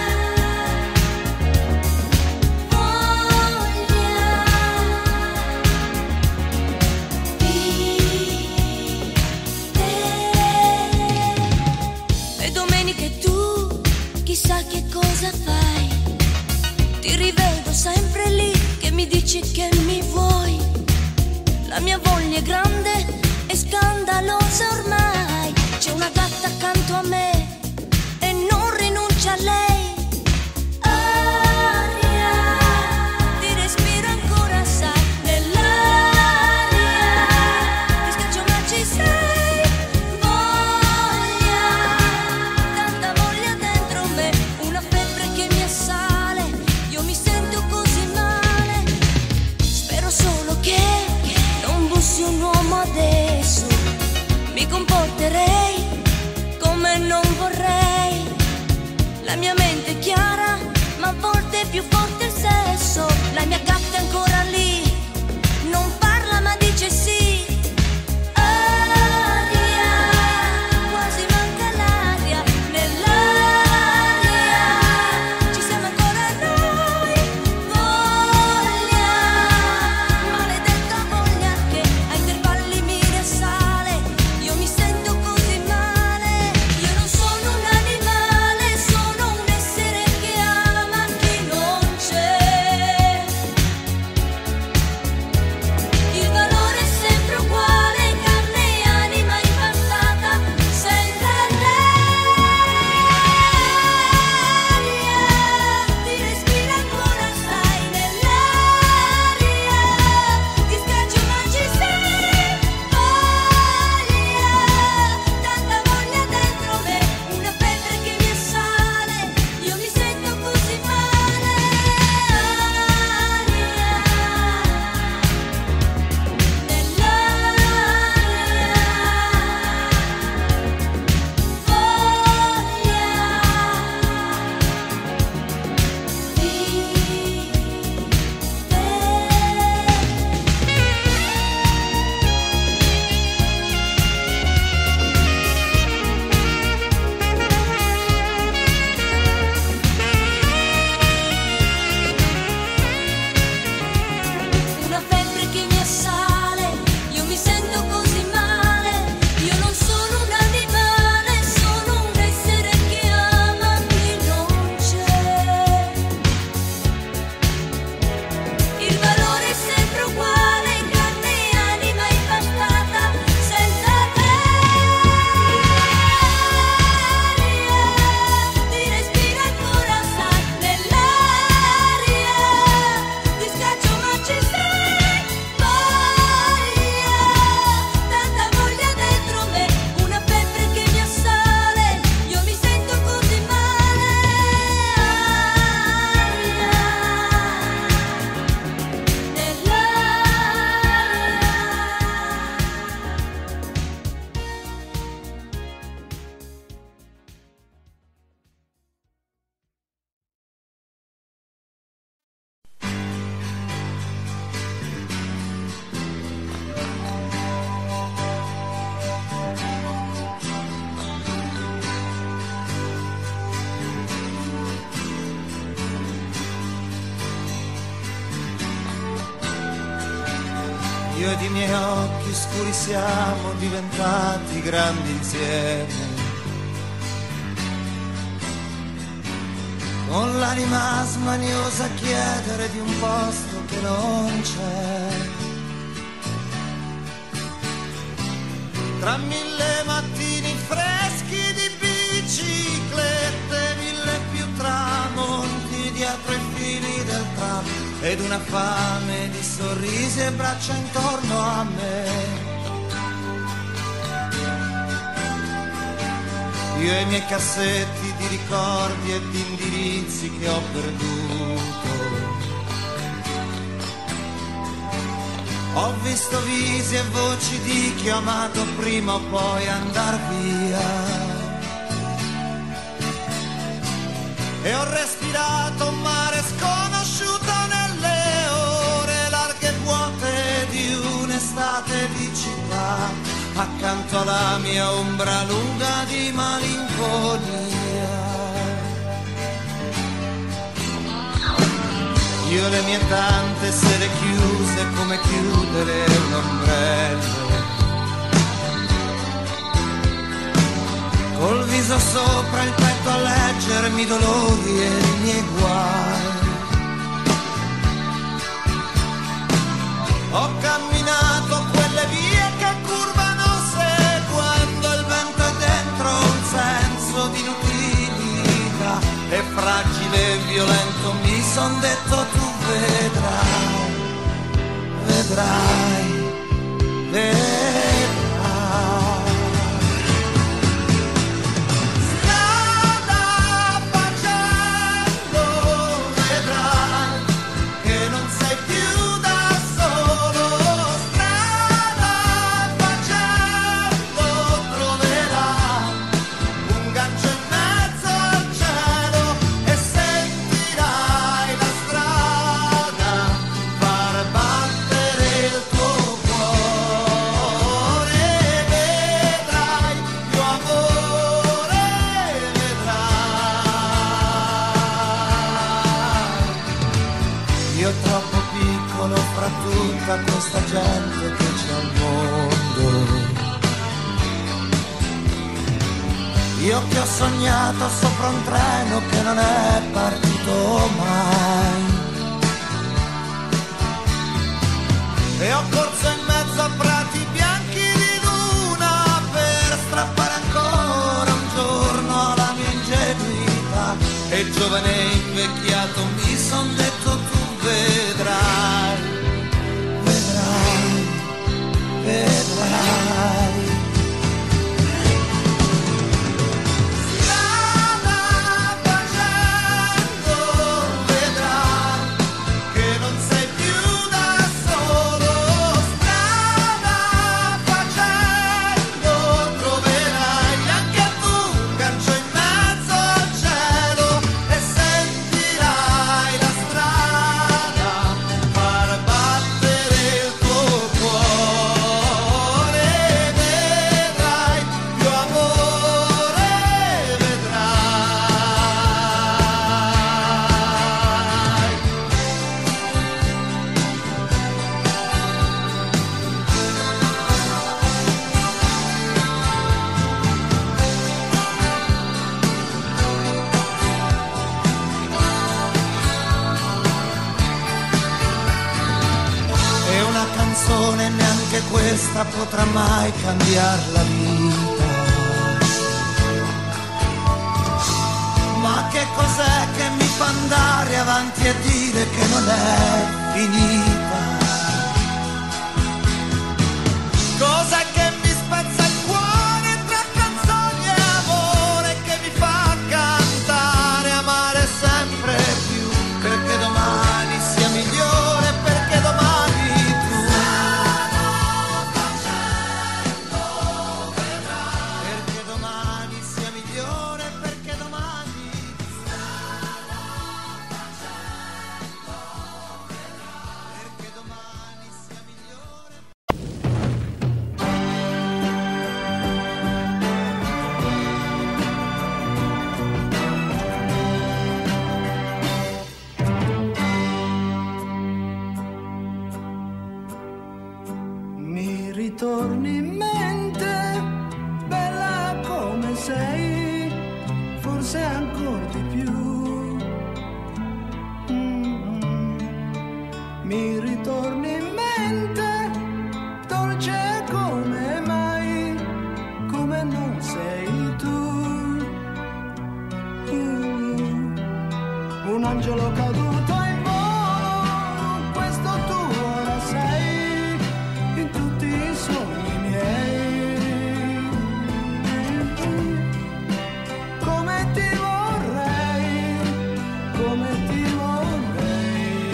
mi dici che mi vuoi, la mia voglia è grande e scandalosa ormai. C'è una gatta accanto a me e non rinuncia a lei. Aria, ti respiro ancora, sai, nell'aria. Ti scaccio ma ci sei. Voglia, tanta voglia dentro me, una febbre che mi assale. Io mi sento così male. Spero solo che non bussi un uomo adesso. Mi comporterei come non vorrei. La mia mente è chiara, ma a volte è più forte il sesso. La mia gatta è ancora lì, non parla ma dice sì. Aria, quasi manca l'aria, nell'aria ci siamo ancora noi. Voglia, maledetta voglia che a intervalli mi risale. Io mi sento così male. Io non sono un animale, sono un essere che ama chi non c'è. Il valore è sempre uguale, carne e anima impastata, senza l'aria. Ti respira ancora, stai nell'aria. Ti scaccio ma ci sei. Voglia, tanta voglia dentro me, una febbre che mi assale. Io mi sento così male. Aria, una febbre che mi assale. Io mi sento così male. Io non sono un animale, sono un essere che ama chi non c'è. Il valore è sempre uguale, carne e anima impastata, senza l'aria. Ti respiro ancora, sai, nell'aria. Ti scaccio ma ci sei. Voglia, tanta voglia dentro me, una febbre che mi assale. Io mi sento così male. Io ed i miei occhi scuri siamo diventati grandi insieme, con l'anima smaniosa a chiedere di un posto che non c'è. Tra mille mattini freschi di biciclette, mille più tramonti dietro i fili del tram, ed una fame di sorrisi e braccia intorno a me. Io e i miei cassetti di ricordi e di indirizzi che ho perduto. Ho visto visi e voci di chi ho amato prima o poi andar via. E ho respirato un mare sconosciuto nelle ore larghe e vuote di un'estate di città, accanto alla mia ombra lunga di malinconia. Io le mie tante sere chiuse come chiudere un ombrello, col viso sopra il petto a leggermi i dolori e i miei guai. Ho camminato quelle vie che curvano seguendo il vento e dentro un senso di inutilità. E fragile e violento mi son detto tu vedrai, vedrai, vedrai. Questa gente che c'è al mondo, io che ho sognato sopra un treno che non è partito mai, e ho corso in mezzo a prati bianchi di luna per strappare ancora un giorno alla mia ingenuità. E giovane e invecchiato mi son detto tu vedrai, vedrai. Strada facendo vedrai che non sei più da solo. Strada facendo troverai anche tu un gancio in mezzo al cielo e sentirai la strada far battere il tuo cuore. Neanche questa potrà mai cambiare la vita. Ma che cos'è che mi fa andare avanti e dire che non è finita? Cos'è che mi spezza il cuore tra canzoni e amore, che mi fa cantare, amare sempre più, perché domani sia migliore, perché domani torni in mente, bella come sei, forse ancora di più. Mm-hmm. Mi ritorni in mente, dolce come mai, come non sei tu. Mm-hmm. Un angelo caduto in volo, questo tu ora sei, in tutti i sogni miei. Come ti vorrei, come ti vorrei.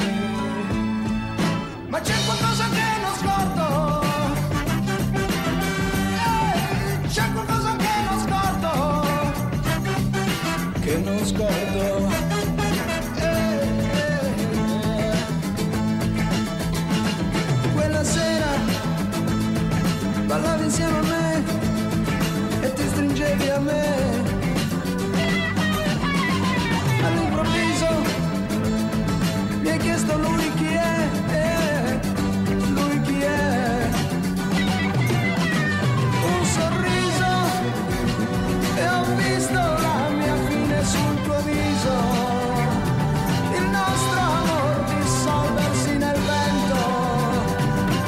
Ma c'è qualcosa che non scordo, eh, c'è qualcosa che non scordo, che non scordo. Ballavi insieme a me e ti stringevi a me. All'improvviso mi hai chiesto lui chi è, eh, lui chi è. Un sorriso e ho visto la mia fine sul tuo viso. Il nostro amor dissolversi nel vento.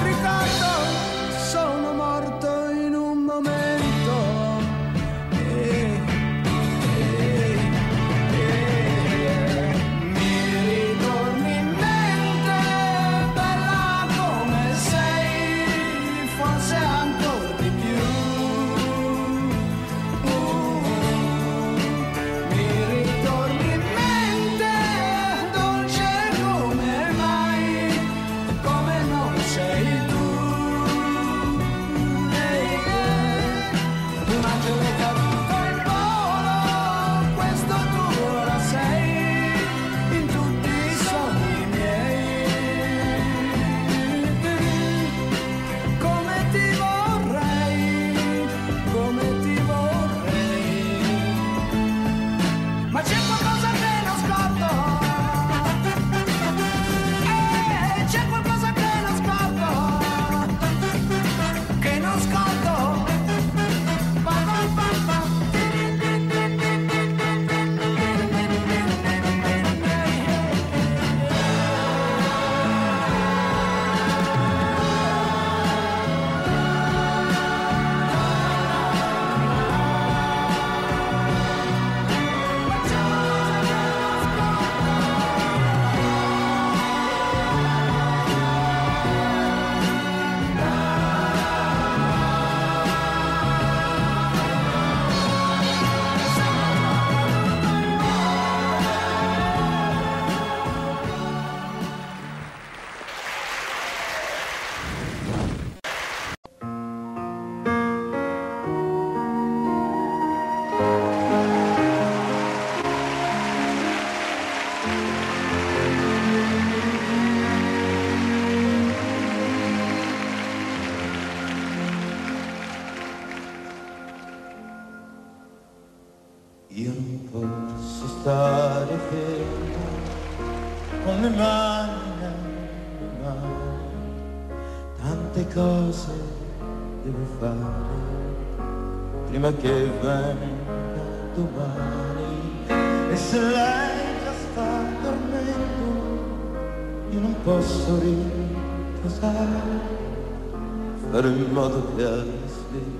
Io non posso stare fermo con le mani nelle mani, tante cose devo fare prima che venga domani. E se lei già sta dormendo, io non posso riposare, fare in modo che alla sveglia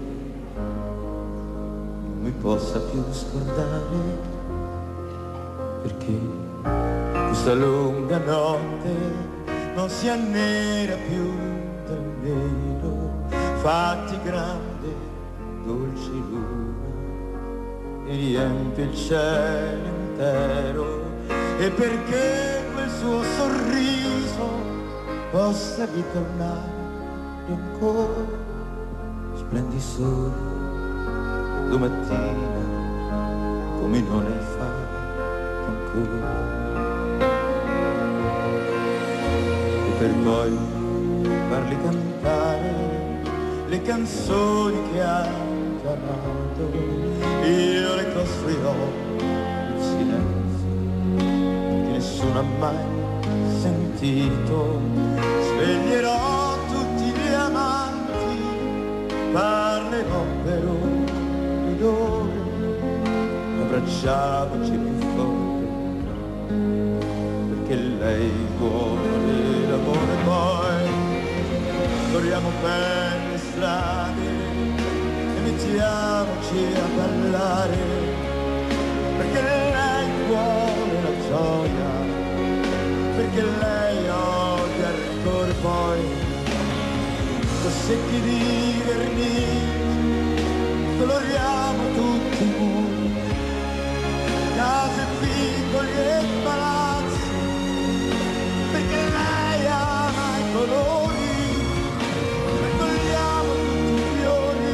mi possa più scordare, perché questa lunga notte non si annera più del nero, fatti grande, dolce luna, e riempie il cielo intero, e perché quel suo sorriso possa ritornare ancora, splendi solo domattina come non hai fatto ancora, e per poi farli cantare le canzoni che hai già amato. Io le costruirò il silenzio che nessuno ha mai sentito, sveglierò tutti gli amanti, parlerò per ore ed ore, abbracciamoci più forte, perché lei vuole l'amore. Poi corriamo per le strade e mettiamoci a ballare, perché lei vuole la gioia, perché lei odia il rigore. Poi con secchi di vernice coloriamo tutti i muri, case piccoli e palazzi, perché lei ama i colori, raccogliamo tutti i fiori,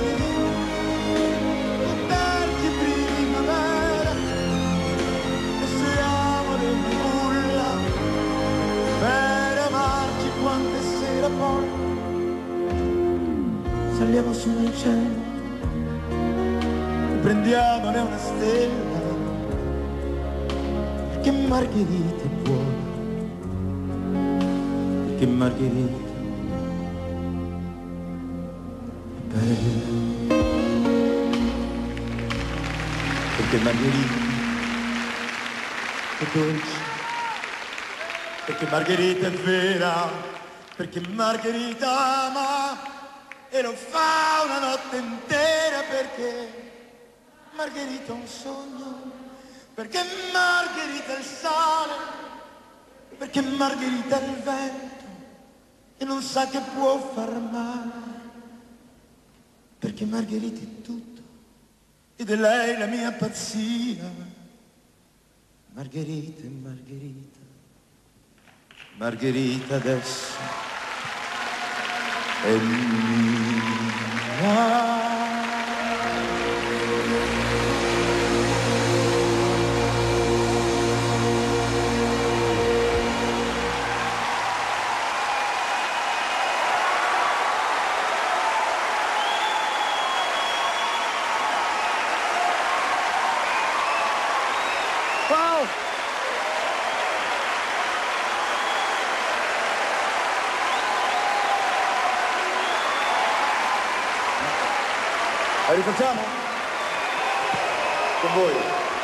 coperti primavera, e suiamo del nulla, per amarci quante sera. Poi saliamo su nel cielo, prendiamone una stella, perché Margherita è buona, perché Margherita è bella, perché Margherita è dolce, perché Margherita è vera, perché Margherita ama e lo fa una notte intera, perché Margherita è un sogno, perché Margherita è il sale, perché Margherita è il vento e non sa che può far male, perché Margherita è tutto ed è lei la mia pazzia. Margherita è Margherita, Margherita adesso è mia. La rifacciamo? Con voi.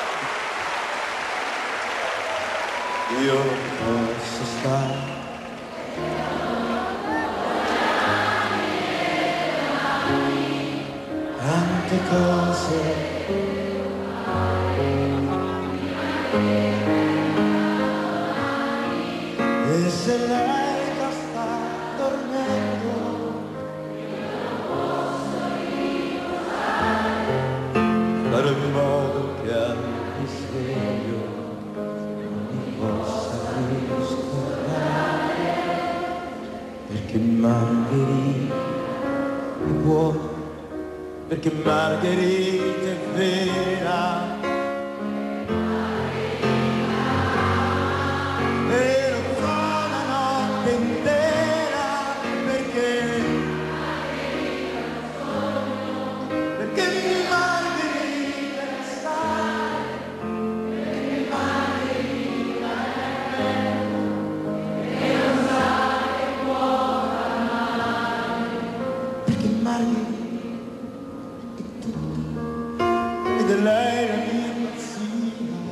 Io posso stare tante cose, e se lei già sta dormendo, fare in modo che al risveglio non mi possa più scordare, perché Margherita è buona, perché Margherita è vera, e lo fa la notte intera, perché perché Margherita è stare, ed è lei la mia pazzia.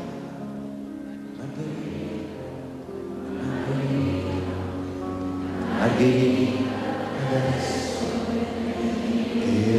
Margherita, Margherita, adesso è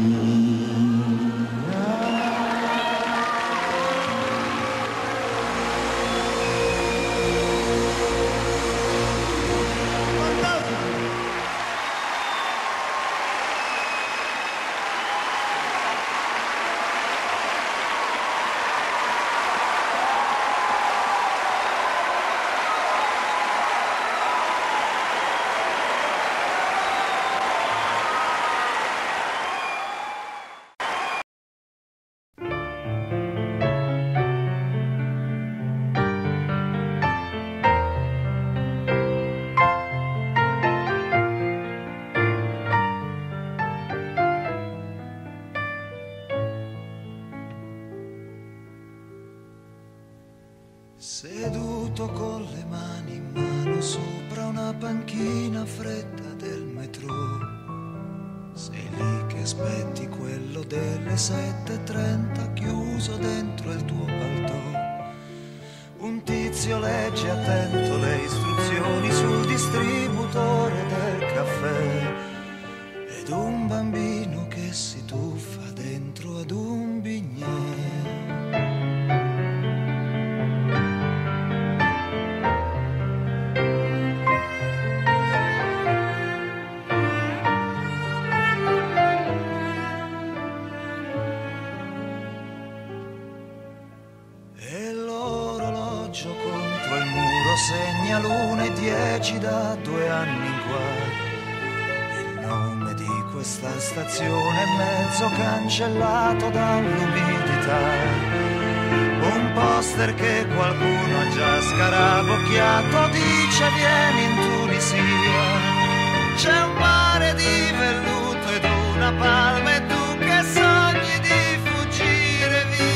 Seduto con le mani in mano sopra una panchina fredda del metro, sei lì che aspetti quello delle sette e trenta chiuso dentro il tuo paltò. Un tizio legge attento le istruzioni sul distributore del caffè ed un bambino che si tuffa dentro ad un bignè. Segna l'una e dieci da due anni in qua. Il nome di questa stazione è mezzo cancellato dall'umidità. Un poster che qualcuno ha già scarabocchiato dice vieni in Tunisia. C'è un mare di velluto ed una palma e tu che sogni di fuggire via.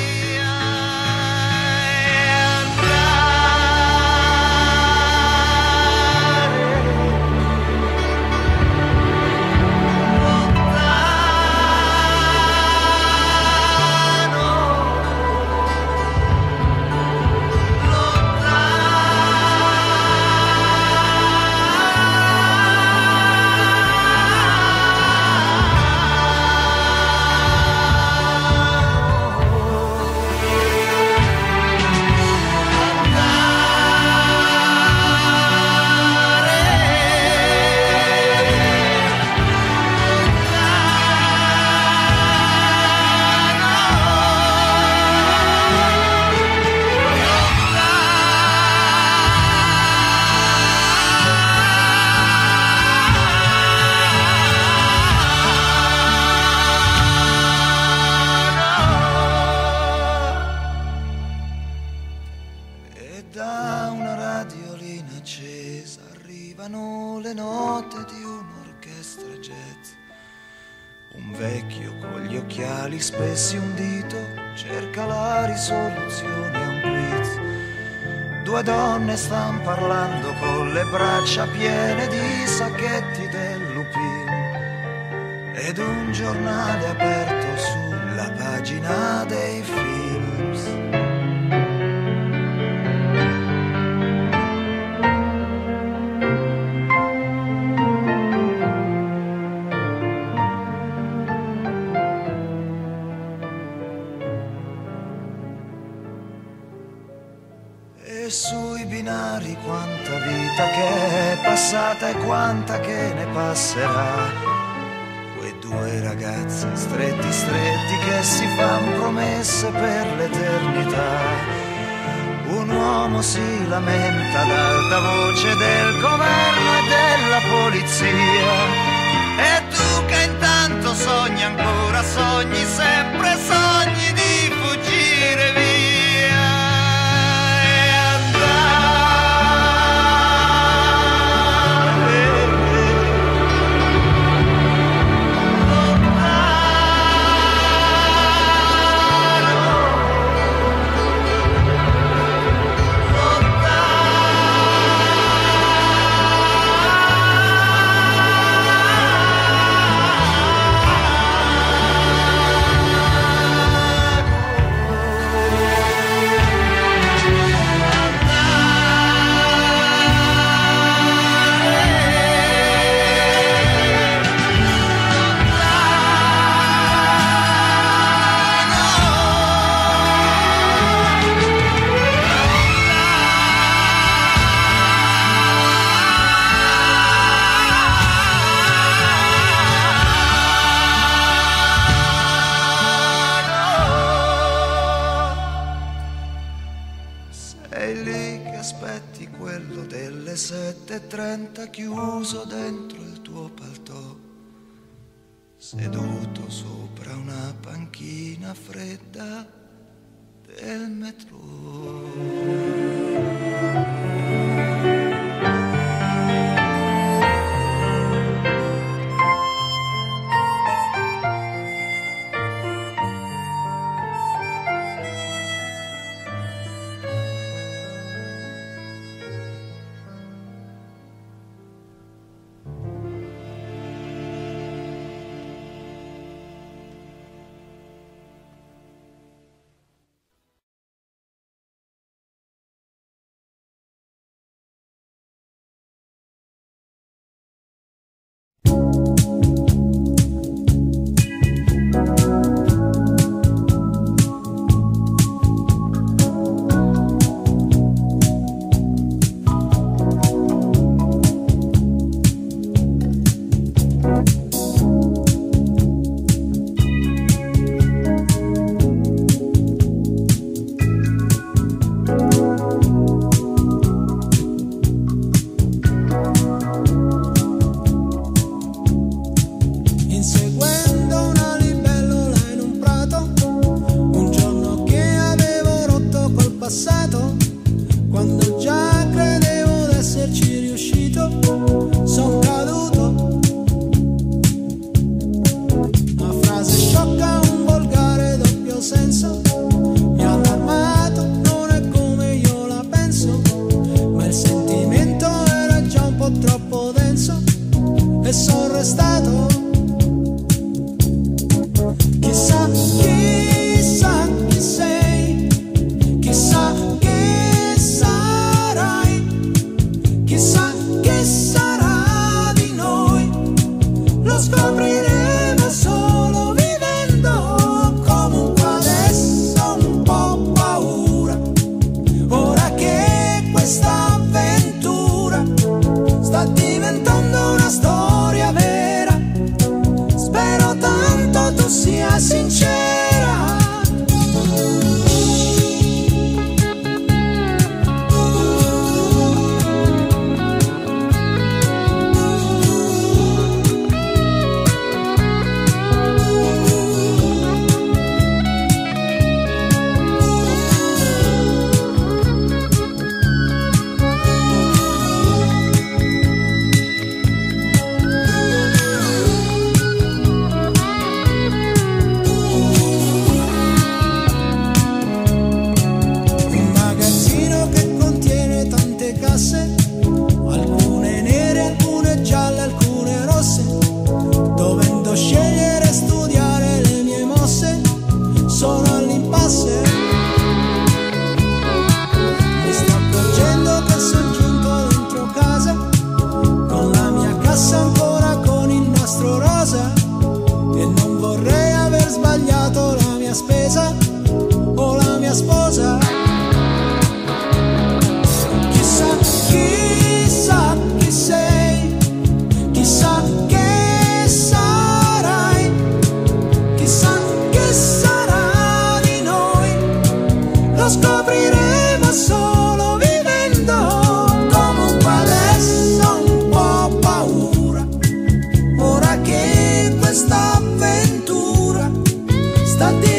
Spessi un dito cerca la risoluzione a un quiz. Due donne stan parlando con le braccia piene di sacchetti del Lupin ed un giornale aperto sulla pagina dei films. E sui binari quanta vita che è passata e quanta che ne passerà. Quei due ragazzi stretti stretti che si fan promesse per l'eternità. Un uomo si lamenta ad alta voce del governo e della polizia. E tu che intanto sogni ancora, sogni sempre, sogni di fuggire via. le sette e trenta chiuso dentro il tuo paltò, seduto sopra una panchina fredda del metro. Sta